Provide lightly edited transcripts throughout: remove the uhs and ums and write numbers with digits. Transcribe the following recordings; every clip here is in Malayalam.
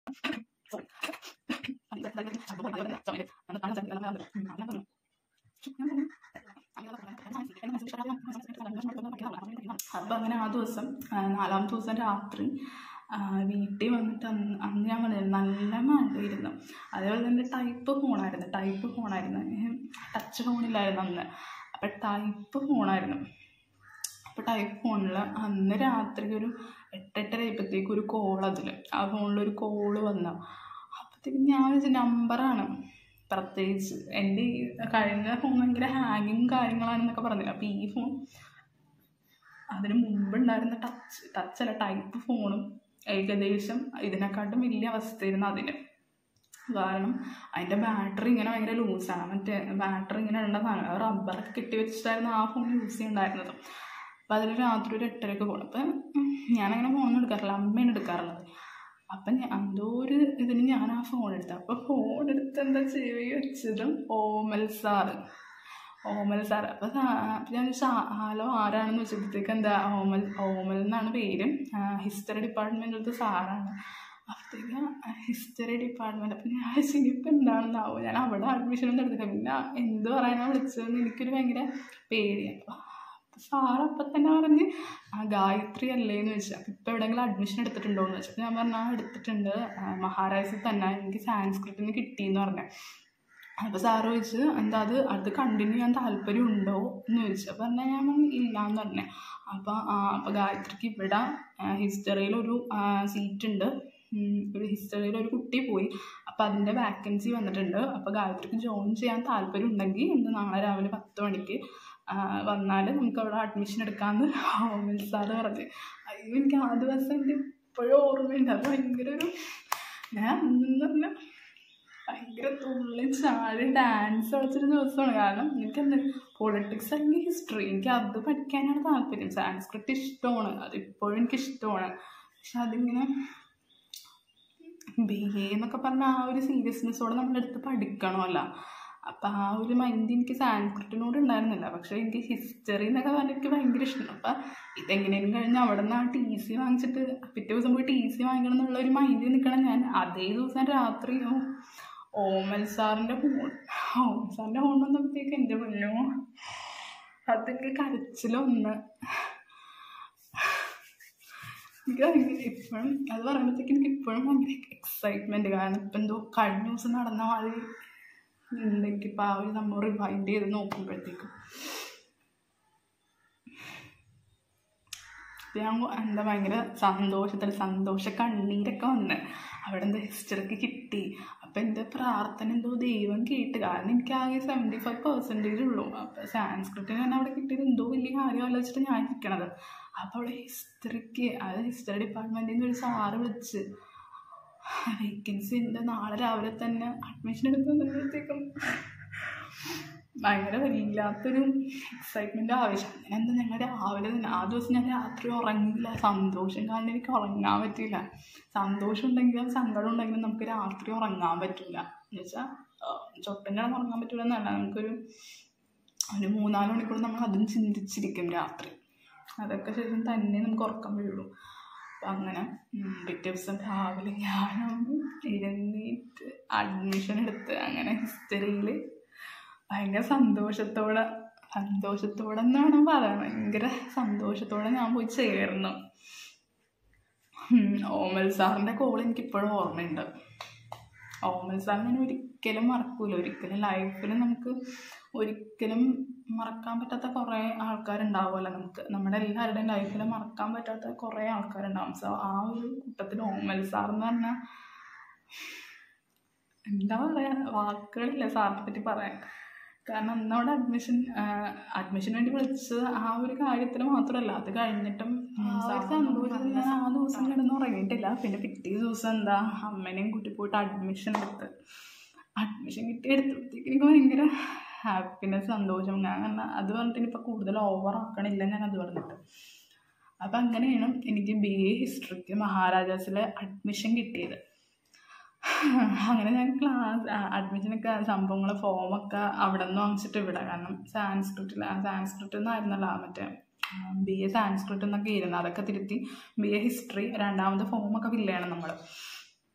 അപ്പം അങ്ങനെ ആ ദിവസം 4ാമത്തെ ദിവസം രാത്രി വീട്ടിൽ വന്നിട്ട് അന്ന് ഞാൻ പറഞ്ഞിരുന്നു നല്ല മഴയായിരുന്നു. അതേപോലെ തന്നെ ടൈപ്പ് ഫോണായിരുന്നു, ടച്ച് ഫോണില്ലായിരുന്നു അന്ന്. അപ്പം ടൈപ്പ് ഫോണായിരുന്നു. അപ്പോൾ ടൈപ്പ് ഫോണിൽ അന്ന് രാത്രി ഒരു 8-8:30 ആയപ്പോഴത്തേക്കും ഒരു കോൾ, ആ ഫോണിലൊരു കോള് വന്നു. അപ്പോഴത്തേക്കും ഞാൻ വെച്ച നമ്പറാണ്. പ്രത്യേകിച്ച് എൻ്റെ ഈ കഴിഞ്ഞ ഫോൺ ഭയങ്കര ഹാങ്ങിങ് കാര്യങ്ങളാണെന്നൊക്കെ പറഞ്ഞില്ല. അപ്പോൾ ഈ ഫോൺ അതിന് മുമ്പുണ്ടായിരുന്ന ടച്ചല്ല ടൈപ്പ് ഫോണും ഏകദേശം ഇതിനെക്കാട്ടും വലിയ അവസ്ഥയായിരുന്നു അതിന്. കാരണം അതിൻ്റെ ബാറ്ററി ഇങ്ങനെ ഭയങ്കര ലൂസാണ്. മറ്റേ ബാറ്ററി ഇങ്ങനെ ഉള്ള സാധനം റബ്ബറൊക്കെ കെട്ടി വെച്ചിട്ടായിരുന്നു ആ ഫോൺ യൂസ് ചെയ്യുന്നുണ്ടായിരുന്നത്. അപ്പോൾ അതിൽ രാത്രി ഒരു 8:30 പോകും. അപ്പം ഞാനങ്ങനെ ഫോണൊന്നും എടുക്കാറില്ല, അമ്മയാണ് എടുക്കാറുള്ളത്. അപ്പം എന്തോ ഒരു ഇതിന് ഞാൻ ആ ഫോൺ എടുത്തു. അപ്പോൾ ഫോൺ എടുത്ത് എന്താ ചെവി വെച്ചതും ഓമൽ സാറ്. അപ്പോൾ ഞാൻ ഹലോ ആരാണെന്ന് വെച്ചപ്പോഴത്തേക്ക് എന്താ ഓമൽ എന്നാണ് പേര്, ഹിസ്റ്ററി ഡിപ്പാർട്ട്മെൻറ്റിലത്തെ സാറാണ്. അപ്പോഴത്തേക്ക് ഹിസ്റ്ററി ഡിപ്പാർട്ട്മെൻറ്റ്. അപ്പം ഞാൻ ഇനിയിപ്പോൾ എന്താണെന്നാവും, ഞാൻ അവിടെ അഡ്മിഷനൊന്നും എടുത്തില്ല. പിന്നെ എന്ത് പറയാനാണ് വിളിച്ചതെന്ന് എനിക്കൊരു ഭയങ്കര പേടിയാണ്. അപ്പോൾ സാറപ്പം തന്നെ പറഞ്ഞ് ഗായത്രി അല്ലേന്ന് ചോദിച്ചാൽ ഇപ്പോൾ എവിടെയെങ്കിലും അഡ്മിഷൻ എടുത്തിട്ടുണ്ടോ എന്ന് വെച്ചാൽ ഞാൻ പറഞ്ഞാൽ എടുത്തിട്ടുണ്ട്, മഹാരാജയിൽ തന്നെ എനിക്ക് സാൻസ്ക്രിറ്റിന് കിട്ടിയെന്ന് പറഞ്ഞു. അപ്പോൾ സാറ് ചോദിച്ച് എന്താ അത് കണ്ടിന്യൂ ചെയ്യാൻ താല്പര്യം ഉണ്ടോ എന്ന് ചോദിച്ചു. അപ്പോൾ പറഞ്ഞാൽ ഞാൻ ഇല്ലയെന്ന് പറഞ്ഞു. അപ്പോൾ ഗായത്രിക്ക് ഇവിടെ ഹിസ്റ്ററിയിലൊരു സീറ്റുണ്ട്, ഹിസ്റ്ററിയിലൊരു കുട്ടി പോയി, അപ്പോൾ അതിൻ്റെ വാക്കൻസി വന്നിട്ടുണ്ട്. അപ്പോൾ ഗായത്രിക്ക് ജോയിൻ ചെയ്യാൻ താല്പര്യം ഉണ്ടെങ്കിൽ ഇന്ന് നാളെ രാവിലെ 10 മണിക്ക് വന്നാൽ നമുക്ക് അവിടെ അഡ്മിഷൻ എടുക്കാമെന്ന് ഓമൽ സാറ് പറഞ്ഞ്. അയ്യോ എനിക്ക് ആ ദിവസം എനിക്ക് ഇപ്പോഴും ഓർമ്മയുണ്ട്. അത് ഭയങ്കര ഞാൻ അന്നെന്ന് പറഞ്ഞാൽ ഭയങ്കര തുള്ളി ചാടി ഡാൻസ് കളിച്ചൊരു ദിവസമാണ്. കാരണം എനിക്കെന്ത് പൊളിറ്റിക്സ് അല്ലെങ്കിൽ ഹിസ്റ്ററി എനിക്ക് അത് പഠിക്കാനാണ് താല്പര്യം. സാൻസ്ക്രിറ്റ് ഇഷ്ടമാണ്, അതിപ്പോഴും എനിക്കിഷ്ടമാണ്. പക്ഷെ അതിങ്ങനെ BA എന്നൊക്കെ പറഞ്ഞാൽ ആ ഒരു സീരിയസ്നെസ്സോടെ നമ്മളെടുത്ത് പഠിക്കണമല്ല. അപ്പം ആ ഒരു മൈൻഡ് എനിക്ക് സാൻസ്ക്രിറ്റിനോട് ഉണ്ടായിരുന്നില്ല. പക്ഷേ എനിക്ക് ഹിസ്റ്ററി എന്നൊക്കെ പറഞ്ഞാൽ എനിക്ക് ഭയങ്കര ഇഷ്ടമാണ്. അപ്പം ഇതെങ്ങനെയും കഴിഞ്ഞ് അവിടെ നിന്ന് ആ TC വാങ്ങിച്ചിട്ട് പിറ്റേ ദിവസം പോയി TC വാങ്ങിക്കണം എന്നുള്ളൊരു മൈൻഡിൽ നിൽക്കണം ഞാൻ. അതേ ദിവസം രാത്രി ഓമൽ സാറിൻ്റെ ഫോൺ വന്നപ്പോഴത്തേക്ക് എൻ്റെ പൊന്നോ അതൊക്കെ കരച്ചിലൊന്ന്. എനിക്ക് ഭയങ്കര ഇപ്പോഴും അത് പറയുമ്പോഴത്തേക്ക് എനിക്ക് ഇപ്പോഴും ഭയങ്കര എക്സൈറ്റ്മെൻറ്റ്. കാരണം ഇപ്പം എന്തോ കഴിഞ്ഞ ദിവസം നടന്ന മാതിരി എനിക്കിപ്പോൾ ആ ഒരു നമ്മൾ റിവൈൻഡ് ചെയ്ത് നോക്കുമ്പോഴത്തേക്കും ഞാൻ എന്താ ഭയങ്കര സന്തോഷ കണ്ണീരൊക്കെ വന്ന് അവിടെ എന്താ ഹിസ്റ്ററിക്ക് കിട്ടി. അപ്പം എൻ്റെ പ്രാർത്ഥന എന്തോ ദൈവം കേട്ട്. കാരണം എനിക്ക് ആകെ 75% ഉള്ളൂ. അപ്പം സാൻസ്ക്രിറ്റിന് തന്നെ അവിടെ കിട്ടിയത് എന്തോ വലിയ കാര്യമല്ല വെച്ചിട്ട് ഞാൻ ഇരിക്കണത്. അപ്പോൾ അവിടെ ഹിസ്റ്ററി ഡിപ്പാർട്ട്മെൻറ്റിൽ നിന്ന് ഒരു സാറ് വിളിച്ച് വേക്കൻസി ഉണ്ട്, നാളെ രാവിലെ തന്നെ അഡ്മിഷൻ എടുക്കുമ്പോഴത്തേക്കും ഭയങ്കര വല്ലാത്തൊരു എക്സൈറ്റ്മെൻറ്റ് ആവശ്യം. എന്താ ഞങ്ങൾ രാവിലെ തന്നെ ആ ദിവസം ഞാൻ രാത്രി ഉറങ്ങില്ല. സന്തോഷം കാരണം എനിക്ക് ഉറങ്ങാൻ പറ്റില്ല. സന്തോഷം ഉണ്ടെങ്കിലും സങ്കടം ഉണ്ടെങ്കിലും നമുക്ക് രാത്രി ഉറങ്ങാൻ പറ്റില്ല. എന്ന് വെച്ചാൽ ചൊട്ടൻ്റെ ഉറങ്ങാൻ പറ്റില്ല എന്നല്ല, നമുക്കൊരു 3-4 മണിക്കൂർ നമ്മൾ അതും ചിന്തിച്ചിരിക്കും രാത്രി. അതൊക്കെ ശേഷം തന്നെ നമുക്ക് ഉറക്കം വീഴുള്ളൂ. അപ്പം അങ്ങനെ പിറ്റേ ദിവസം രാവിലെ ഞാനൊന്ന് എഴുന്നേറ്റ് അഡ്മിഷൻ എടുത്ത് അങ്ങനെ ഹിസ്റ്ററിയിൽ ഭയങ്കര സന്തോഷത്തോടെ എന്നാണ് പറയുന്നത്, ഭയങ്കര സന്തോഷത്തോടെ ഞാൻ പോയി ചേർന്നു. ഓമൽ സാറിൻ്റെ കോൾ എനിക്കിപ്പോഴും ഓർമ്മയുണ്ട്. ഓമൽ സാർ ഞാൻ ഒരിക്കലും മറക്കൂല. ഒരിക്കലും ലൈഫിൽ നമുക്ക് ഒരിക്കലും മറക്കാൻ പറ്റാത്ത കുറേ ആൾക്കാരുണ്ടാവുമല്ലോ. നമ്മുടെ എല്ലാവരുടെയും ലൈഫിൽ മറക്കാൻ പറ്റാത്ത കുറേ ആൾക്കാരുണ്ടാവും. സോ ആ ഒരു കൂട്ടത്തിൽ ഓമൽ സാർ എന്ന് പറഞ്ഞാൽ എന്താ പറയുക, വാക്കുകളില്ല സാറിനെ പറ്റി പറയാൻ. കാരണം അന്നവിടെ അഡ്മിഷന് വേണ്ടി വിളിച്ചത് ആ ഒരു കാര്യത്തിൽ മാത്രമല്ല, അത് കഴിഞ്ഞിട്ടും സന്തോഷത്തിൽ ഞാൻ ആ ദിവസം കിടന്ന് ഉറങ്ങിയിട്ടില്ല. പിന്നെ പിറ്റേ ദിവസം എന്താ അമ്മേനെയും കൂട്ടി പോയിട്ട് അഡ്മിഷൻ കിട്ടി എടുത്തപ്പോഴത്തേക്ക് എനിക്ക് ഭയങ്കര ഹാപ്പിനെസ്, സന്തോഷം. ഞാൻ അത് പറഞ്ഞിട്ട് ഇനിയിപ്പോൾ കൂടുതൽ ഓവറാക്കണില്ല ഞാൻ അത് പറഞ്ഞിട്ട്. അപ്പം അങ്ങനെയാണ് എനിക്ക് BA ഹിസ്റ്ററിക്ക് മഹാരാജാസിലെ അഡ്മിഷൻ കിട്ടിയത്. അങ്ങനെ ഞാൻ അഡ്മിഷനൊക്കെ സംഭവങ്ങൾ ഫോമൊക്കെ അവിടെ നിന്ന് വാങ്ങിച്ചിട്ട് ഇവിടെ, കാരണം സാൻസ്ക്രിറ്റ് എന്നായിരുന്നല്ലോ മറ്റേ BA സാൻസ്ക്രിറ്റ് എന്നൊക്കെ ഇരുന്നു. അതൊക്കെ തിരുത്തി BA ഹിസ്റ്ററി 2ാമത്തെ ഫോമൊക്കെ ഫില്ല് ചെയ്യണം നമ്മൾ.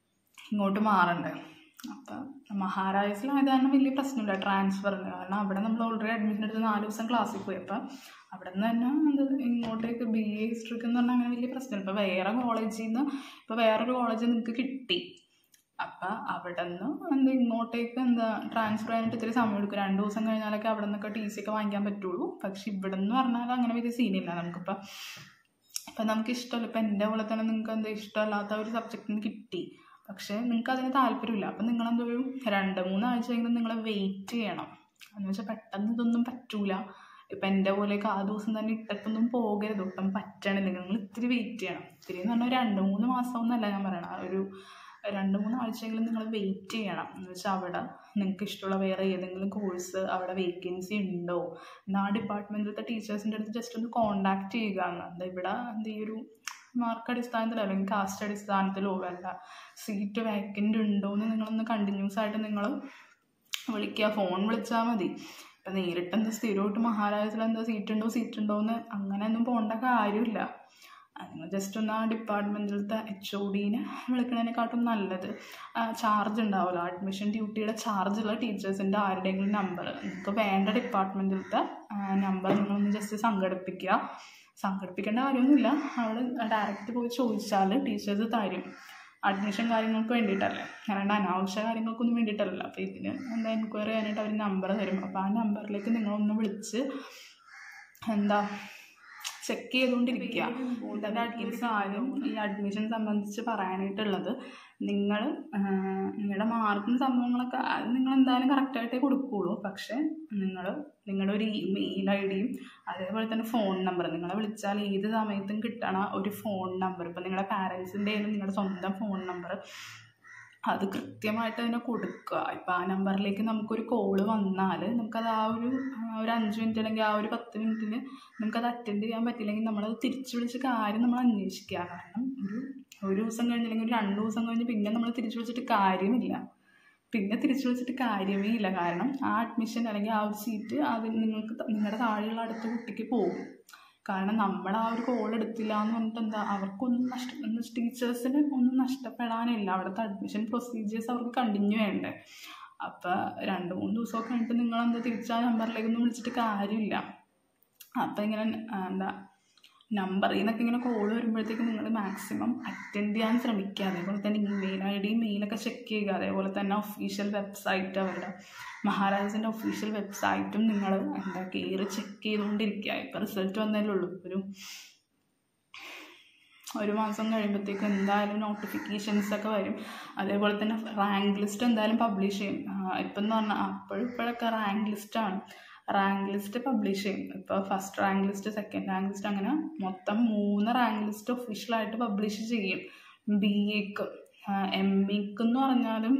ഇങ്ങോട്ട് മാറണ്ടേ. അപ്പം മഹാരാജാസിലായത് കാരണം വലിയ പ്രശ്നമില്ല ട്രാൻസ്ഫറിന്. കാരണം അവിടെ നമ്മൾ ഓൾറെഡി അഡ്മിഷൻ എടുത്ത് 4 ദിവസം ക്ലാസ്സിൽ പോയി. അപ്പം അവിടെ നിന്ന് തന്നെ ഇങ്ങോട്ടേക്ക് BA ഹിസ്റ്ററിക്ക് എന്ന് പറഞ്ഞാൽ അങ്ങനെ വലിയ പ്രശ്നമില്ല. ഇപ്പോൾ വേറെ കോളേജിൽ നിന്ന് ഇപ്പോൾ വേറൊരു കോളേജിൽ നിങ്ങൾക്ക് കിട്ടി, അപ്പം അവിടെ നിന്ന് ഇങ്ങോട്ടേക്ക് ട്രാൻസ്ഫർ ചെയ്യാനായിട്ട് ഇത്തിരി സമയം എടുക്കും. 2 ദിവസം കഴിഞ്ഞാലൊക്കെ അവിടെ നിന്നൊക്കെ TC ഒക്കെ വാങ്ങിക്കാൻ പറ്റുള്ളൂ. പക്ഷെ ഇവിടെ നിന്ന് പറഞ്ഞാൽ അങ്ങനെ വലിയ സീനില്ല. നമുക്കിപ്പം നമുക്ക് ഇഷ്ടമല്ല. ഇപ്പം എൻ്റെ പോലെ തന്നെ നിങ്ങൾക്ക് ഇഷ്ടമല്ലാത്ത ഒരു സബ്ജക്റ്റിന് കിട്ടി, പക്ഷേ നിങ്ങൾക്ക് അതിന് താല്പര്യമില്ല. അപ്പം നിങ്ങളെന്തൊരു 2-3 ആഴ്ചയെങ്കിലും നിങ്ങൾ വെയിറ്റ് ചെയ്യണം. എന്ന് വെച്ചാൽ പെട്ടെന്ന് ഇതൊന്നും പറ്റൂല. ഇപ്പം എൻ്റെ പോലെയൊക്കെ ആ ദിവസം തന്നെ ഇട്ടിട്ടൊന്നും പോകരുത്. ഒട്ടും പറ്റണില്ലെങ്കിൽ നിങ്ങൾ ഇത്തിരി വെയിറ്റ് ചെയ്യണം. ഇത്തിരി എന്ന് പറഞ്ഞാൽ 2-3 മാസമൊന്നുമല്ല ഞാൻ പറയണം, ഒരു 2-3 ആഴ്ചയെങ്കിലും നിങ്ങൾ വെയിറ്റ് ചെയ്യണം. എന്ന് വെച്ചാൽ അവിടെ നിങ്ങൾക്ക് ഇഷ്ടമുള്ള വേറെ ഏതെങ്കിലും കോഴ്സ് അവിടെ വേക്കൻസി ഉണ്ടോ ആ ഡിപ്പാർട്ട്മെൻറ്റിലത്തെ ടീച്ചേഴ്സിൻ്റെ അടുത്ത് ജസ്റ്റ് ഒന്ന് കോണ്ടാക്ട് ചെയ്യുക. ഇവിടെ ഈ ഒരു മാർക്ക് അടിസ്ഥാനത്തിലോ അല്ലെങ്കിൽ കാസ്റ്റ് അടിസ്ഥാനത്തിലോ വല്ല സീറ്റ് വേക്കൻ്റ് ഉണ്ടോ എന്ന് നിങ്ങളൊന്ന് കണ്ടിന്യൂസ് ആയിട്ട് നിങ്ങൾ വിളിക്കുക. ഫോൺ വിളിച്ചാൽ മതി. ഇപ്പം നേരിട്ട് സ്ഥിരമായിട്ട് മഹാരാജാസിൽ സീറ്റ് ഉണ്ടോ എന്ന് അങ്ങനെയൊന്നും പോകേണ്ട കാര്യമില്ല. നിങ്ങൾ ജസ്റ്റ് ഒന്ന് ആ ഡിപ്പാർട്ട്മെൻറ്റിലത്തെ HODനെ വിളിക്കുന്നതിനെക്കാട്ടും നല്ലത്. ചാർജ് ഉണ്ടാവുമല്ലോ, അഡ്മിഷൻ ഡ്യൂട്ടിയുടെ ചാർജുള്ള ടീച്ചേഴ്സിൻ്റെ ആരുടെയെങ്കിലും നമ്പർ നിങ്ങൾക്ക് വേണ്ട ഡിപ്പാർട്ട്മെൻറ്റിലത്തെ നമ്പർ നിങ്ങളൊന്ന് ജസ്റ്റ് സംഘടിപ്പിക്കേണ്ട കാര്യമൊന്നുമില്ല. അവിടെ ഡയറക്റ്റ് പോയി ചോദിച്ചാൽ ടീച്ചേഴ്സ് തരും. അഡ്മിഷൻ കാര്യങ്ങൾക്ക് വേണ്ടിയിട്ടല്ലേ, കാരണം അനാവശ്യ കാര്യങ്ങൾക്കൊന്നും വേണ്ടിയിട്ടല്ല. അപ്പോൾ ഇതിന് എൻക്വയറി ചെയ്യാനായിട്ട് അവർ നമ്പർ തരും. അപ്പോൾ ആ നമ്പറിലേക്ക് നിങ്ങളൊന്ന് വിളിച്ച് ചെക്ക് ചെയ്തുകൊണ്ടിരിക്കുക. കൂടുതൽ അഡ്മിഷൻ ആരും ഈ അഡ്മിഷൻ സംബന്ധിച്ച് പറയാനായിട്ടുള്ളത്, നിങ്ങളുടെ മാർക്കും സംഭവങ്ങളൊക്കെ അത് നിങ്ങൾ എന്തായാലും കറക്റ്റായിട്ടേ കൊടുക്കുകയുള്ളൂ. പക്ഷേ നിങ്ങളുടെ ഒരു മെയിൽ IDയും അതേപോലെ തന്നെ ഫോൺ നമ്പർ, നിങ്ങളെ വിളിച്ചാൽ ഏത് സമയത്തും കിട്ടണ ഒരു ഫോൺ നമ്പർ, ഇപ്പം നിങ്ങളുടെ പാരൻസിൻ്റെ ആയാലും നിങ്ങളുടെ സ്വന്തം ഫോൺ നമ്പർ, അത് കൃത്യമായിട്ട് തന്നെ കൊടുക്കുക. ഇപ്പം ആ നമ്പറിലേക്ക് നമുക്കൊരു കോള് വന്നാൽ നമുക്കത് ആ ഒരു 5 മിനിറ്റ് അല്ലെങ്കിൽ ആ ഒരു 10 മിനിറ്റിന് നമുക്കത് അറ്റൻഡ് ചെയ്യാൻ പറ്റില്ലെങ്കിൽ നമ്മളത് തിരിച്ചു വിളിച്ച് കാര്യം നമ്മൾ അന്വേഷിക്കുക. കാരണം ഒരു ദിവസം കഴിഞ്ഞില്ലെങ്കിൽ ഒരു 2 ദിവസം കഴിഞ്ഞ് പിന്നെ നമ്മൾ തിരിച്ചു വിളിച്ചിട്ട് കാര്യമേ ഇല്ല. കാരണം ആ അഡ്മിഷൻ അല്ലെങ്കിൽ ആ ഒരു സീറ്റ് അത് നിങ്ങളുടെ താഴെയുള്ള അടുത്ത കുട്ടിക്ക് പോകും. കാരണം നമ്മൾ ആ ഒരു കോൾ എടുത്തില്ല എന്ന് പറഞ്ഞിട്ട് അവർക്കൊന്നും ടീച്ചേഴ്സിന് ഒന്നും നഷ്ടപ്പെടാനില്ല. അവിടുത്തെ അഡ്മിഷൻ പ്രൊസീജിയേഴ്സ് അവർക്ക് കണ്ടിന്യൂ ചെയ്യണ്ടേ. അപ്പോൾ 2-3 ദിവസമൊക്കെ കഴിഞ്ഞിട്ട് നിങ്ങൾ തിരിച്ച് ആ നമ്പറിലേക്കൊന്നും വിളിച്ചിട്ട് കാര്യമില്ല. അപ്പം ഇങ്ങനെ നമ്പറിൽ നിന്നൊക്കെ ഇങ്ങനെ കോൾ വരുമ്പോഴത്തേക്കും നിങ്ങൾ മാക്സിമം അറ്റൻഡ് ചെയ്യാൻ ശ്രമിക്കുക. അതേപോലെ തന്നെ ഇമെയിൽ IDയും മെയിലൊക്കെ ചെക്ക് ചെയ്യുക. അതേപോലെ തന്നെ ഒഫീഷ്യൽ വെബ്സൈറ്റ്, അവരുടെ മഹാരാജാസിൻ്റെ ഒഫീഷ്യൽ വെബ്സൈറ്റും നിങ്ങൾ കയറി ചെക്ക് ചെയ്തുകൊണ്ടിരിക്കുക. ഇപ്പം റിസൾട്ട് വന്നതല്ലേ ഉള്ളൂ. ഒരു മാസം കഴിയുമ്പോഴത്തേക്കും എന്തായാലും നോട്ടിഫിക്കേഷൻസൊക്കെ വരും. അതേപോലെ തന്നെ റാങ്ക് ലിസ്റ്റ് എന്തായാലും പബ്ലിഷ് ചെയ്യും. ഇപ്പം എന്ന് പറഞ്ഞാൽ ഇപ്പോഴൊക്കെ റാങ്ക് ലിസ്റ്റ് പബ്ലിഷ് ചെയ്യും. ഇപ്പോൾ first rank list, second rank list, അങ്ങനെ മൊത്തം 3 റാങ്ക് ലിസ്റ്റ് ഒഫീഷ്യലായിട്ട് പബ്ലിഷ് ചെയ്യും. BAക്ക് MAക്ക് എന്ന് പറഞ്ഞാലും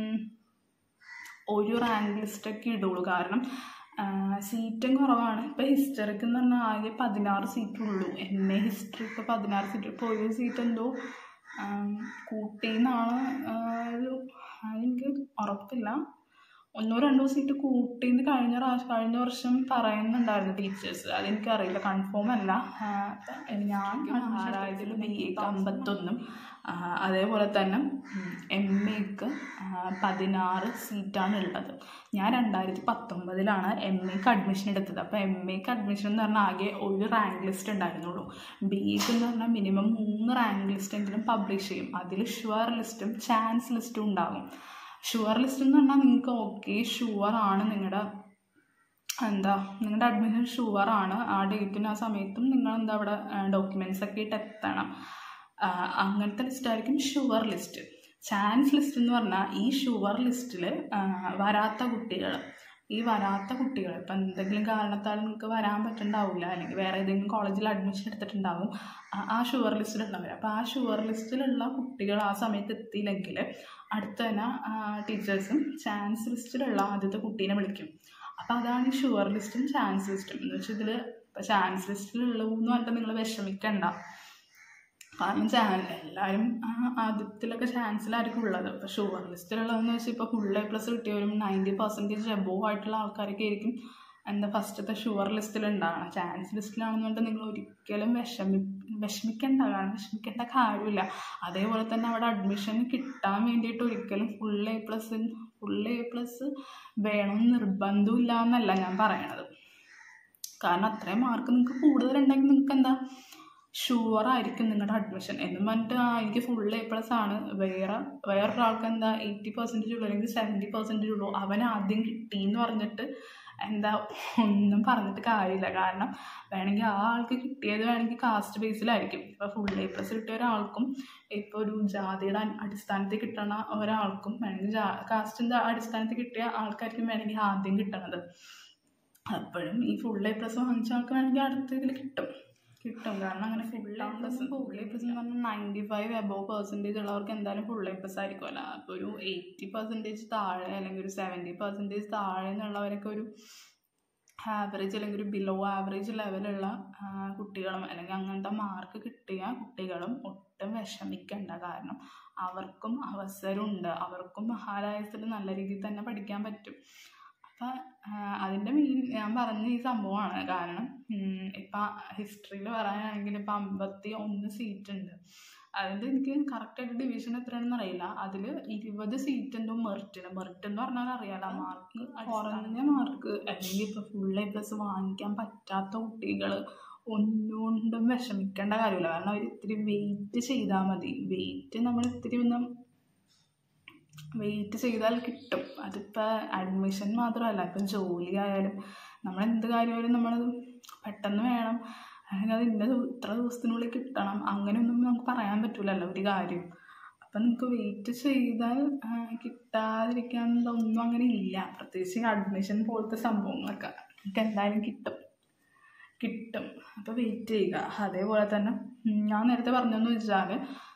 ഒരു റാങ്ക് ലിസ്റ്റൊക്കെ ഇടുള്ളൂ. കാരണം സീറ്റും കുറവാണ്. ഇപ്പോൾ ഹിസ്റ്ററിക്ക് എന്ന് പറഞ്ഞാൽ ആകെ 16 സീറ്റുള്ളൂ. MA ഹിസ്റ്ററി ഇപ്പോൾ 16 സീറ്റ്. ഇപ്പോൾ ഒരു സീറ്റ് എന്തോ കൂട്ടിയെന്നാണ്, എനിക്ക് ഉറപ്പില്ല, 1-2 സീറ്റ് കൂട്ടിയെന്ന് കഴിഞ്ഞ വർഷം പറയുന്നുണ്ടായിരുന്നു ടീച്ചേഴ്സ്. അതെനിക്കറിയില്ല, കൺഫേം അല്ല. ഞാൻ മഹാരാജാസിൽ BAക്ക് 51, അതേപോലെ തന്നെ MAക്ക് 16 സീറ്റാണ് ഉള്ളത്. ഞാൻ 2019 MAക്ക് അഡ്മിഷൻ എടുത്തത്. അപ്പോൾ MAക്ക് അഡ്മിഷൻ എന്ന് പറഞ്ഞാൽ ആകെ ഒരു റാങ്ക് ലിസ്റ്റ് ഉണ്ടായിരുന്നുള്ളൂ. BAക്ക് എന്ന് പറഞ്ഞാൽ മിനിമം 3 റാങ്ക് ലിസ്റ്റെങ്കിലും പബ്ലിഷ് ചെയ്യും. അതിൽ ഷുവർ ലിസ്റ്റും ചാൻസ് ലിസ്റ്റും ഉണ്ടാകും. ഷുവർ ലിസ്റ്റ് എന്ന് പറഞ്ഞാൽ നിങ്ങൾക്ക് ഷുവറാണ്, നിങ്ങളുടെ അഡ്മിഷൻ ഷുവറാണ്. ആ ഡേറ്റിന് ആ സമയത്തും നിങ്ങൾ അവിടെ ഡോക്യുമെൻറ്റ്സൊക്കെ ഇട്ട് എത്തണം. അങ്ങനത്തെ ലിസ്റ്റായിരിക്കും ഷുവർ ലിസ്റ്റ്. ചാൻസ് ലിസ്റ്റ് എന്ന് പറഞ്ഞാൽ ഈ ഷുവർ ലിസ്റ്റിൽ വരാത്ത കുട്ടികൾ ഇപ്പം എന്തെങ്കിലും കാരണത്താൽ നിങ്ങൾക്ക് വരാൻ പറ്റുന്നുണ്ടാവില്ല, അല്ലെങ്കിൽ വേറെ ഏതെങ്കിലും കോളേജിൽ അഡ്മിഷൻ എടുത്തിട്ടുണ്ടാവും, ആ ഷുവർ ലിസ്റ്റിലുള്ളവർ. അപ്പോൾ ആ ഷുവർ ലിസ്റ്റിലുള്ള കുട്ടികൾ ആ സമയത്ത് എത്തിയില്ലെങ്കിൽ അടുത്ത തന്നെ ടീച്ചേഴ്സും ചാൻസ് ലിസ്റ്റിലുള്ള ആദ്യത്തെ കുട്ടീനെ വിളിക്കും. അപ്പോൾ അതാണ് ഈ ഷുവർ ലിസ്റ്റും ചാൻസ് ലിസ്റ്റും. എന്ന് വെച്ചാൽ ഇതിൽ ഇപ്പോൾ ചാൻസ് ലിസ്റ്റിലുള്ളൂ എന്ന് പറഞ്ഞിട്ട് നിങ്ങൾ വിഷമിക്കണ്ട. കാരണം എല്ലാവരും ആദ്യത്തിലൊക്കെ ചാൻസിലായിരിക്കും ഉള്ളത്. ഇപ്പോൾ ഷുവർ ലിസ്റ്റിലുള്ളതെന്ന് വെച്ചാൽ ഇപ്പോൾ ഫുൾ A+ കിട്ടിയവരും 90% എബോവ് ആയിട്ടുള്ള ആൾക്കാരൊക്കെ ആയിരിക്കും എന്താ ഫസ്റ്റത്തെ ഷുവർ ലിസ്റ്റിൽ ഉണ്ടാകണം. ചാൻസ് ലിസ്റ്റിലാണെന്നുണ്ടെങ്കിൽ നിങ്ങൾ ഒരിക്കലും വിഷമിക്കേണ്ട, കാരണം വിഷമിക്കേണ്ട കാര്യമില്ല. അതേപോലെ തന്നെ അവിടെ അഡ്മിഷൻ കിട്ടാൻ വേണ്ടിയിട്ട് ഒരിക്കലും ഫുൾ എ പ്ലസ് വേണമെന്ന് നിർബന്ധമില്ല എന്നല്ല ഞാൻ പറയണത്. കാരണം അത്രയും മാർക്ക് നിങ്ങൾക്ക് കൂടുതലുണ്ടെങ്കിൽ നിങ്ങൾക്ക് എന്താ ഷുവറായിരിക്കും നിങ്ങളുടെ അഡ്മിഷൻ. എന്നും പറഞ്ഞിട്ട് എനിക്ക് ഫുൾ എ പ്ലസ് ആണ്, വേറൊരാൾക്ക് എന്താ 80% ഉള്ളൂ അല്ലെങ്കിൽ 70% ഉള്ളൂ, അവൻ ആദ്യം കിട്ടിയെന്ന് പറഞ്ഞിട്ട് എന്താ ഒന്നും പറഞ്ഞിട്ട് കാര്യമില്ല. കാരണം വേണമെങ്കിൽ ആ ആൾക്ക് കിട്ടിയത് വേണമെങ്കിൽ കാസ്റ്റ് ബേസിലായിരിക്കും. ഇപ്പോൾ ഫുൾ എ പ്ലസ് കിട്ടിയ ഒരാൾക്കും ഇപ്പോൾ ഒരു ജാതിയുടെ അടിസ്ഥാനത്തിൽ കിട്ടണ ഒരാൾക്കും വേണമെങ്കിൽ കാസ്റ്റിൻ്റെ അടിസ്ഥാനത്തിൽ കിട്ടിയ ആൾക്കാർക്കും വേണമെങ്കിൽ ആദ്യം കിട്ടണത്. അപ്പോഴും ഈ ഫുൾ എ പ്ലസ് വാങ്ങിച്ച ആൾക്ക് വേണമെങ്കിൽ അടുത്ത ഇതിൽ കിട്ടും. കാരണം അങ്ങനെ ഫുൾ എ പ്ലസ് എന്ന് പറഞ്ഞാൽ 95 above% ഉള്ളവർക്ക് എന്തായാലും ഫുൾ എ പ്ലസ് ആയിരിക്കുമല്ല. അപ്പോൾ ഒരു 80% താഴെ അല്ലെങ്കിൽ ഒരു 70% താഴെ എന്നുള്ളവരൊക്കെ ഒരു ആവറേജ് അല്ലെങ്കിൽ ഒരു ബിലോ ആവറേജ് ലെവലുള്ള കുട്ടികളും അല്ലെങ്കിൽ അങ്ങനത്തെ മാർക്ക് കിട്ടിയ കുട്ടികളും ഒട്ടും വിഷമിക്കേണ്ട. കാരണം അവർക്കും അവസരമുണ്ട്, അവർക്കും മഹാരാജത്തിൽ നല്ല രീതിയിൽ തന്നെ പഠിക്കാൻ പറ്റും. അപ്പം അതിൻ്റെ ഞാൻ പറഞ്ഞ ഈ സംഭവമാണ്. കാരണം ഇപ്പം ഹിസ്റ്ററിയിൽ പറയാനാണെങ്കിൽ ഇപ്പം 51 സീറ്റുണ്ട്. അതിൽ എനിക്ക് കറക്റ്റായിട്ട് ഡിവിഷൻ എത്രയാണെന്ന് അറിയില്ല. അതിൽ 20 സീറ്റ് എന്തോ മെറിറ്റ് എന്ന് പറഞ്ഞാൽ അറിയാലോ, മാർക്ക് കുറഞ്ഞ മാർക്ക് അല്ലെങ്കിൽ ഇപ്പോൾ ഫുൾ എ പ്ലസ് വാങ്ങിക്കാൻ പറ്റാത്ത കുട്ടികൾ ഒന്നുകൊണ്ടും വിഷമിക്കേണ്ട കാര്യമില്ല. കാരണം അവർ ഇത്തിരി വെയിറ്റ് ചെയ്താൽ മതി. നമ്മൾ ഇത്തിരി വെയിറ്റ് ചെയ്താൽ കിട്ടും. അതിപ്പോൾ അഡ്മിഷൻ മാത്രമല്ല, ഇപ്പം ജോലി ആയാലും നമ്മളെന്ത് കാര്യമായാലും നമ്മളത് പെട്ടെന്ന് വേണം, അല്ലെങ്കിൽ അത് ഇത്ര ദിവസത്തിനുള്ളിൽ കിട്ടണം, അങ്ങനെയൊന്നും നമുക്ക് പറയാൻ പറ്റില്ലല്ലോ ഒരു കാര്യം. അപ്പം നിങ്ങൾക്ക് വെയിറ്റ് ചെയ്താൽ കിട്ടാതിരിക്കാനൊന്നും അങ്ങനെ ഇല്ല. പ്രത്യേകിച്ച് അഡ്മിഷൻ പോലത്തെ സംഭവങ്ങളൊക്കെ നിങ്ങൾക്ക് എന്തായാലും കിട്ടും. അപ്പോൾ വെയിറ്റ് ചെയ്യുക. അതേപോലെ തന്നെ ഞാൻ നേരത്തെ പറഞ്ഞതെന്ന് വെച്ചാൽ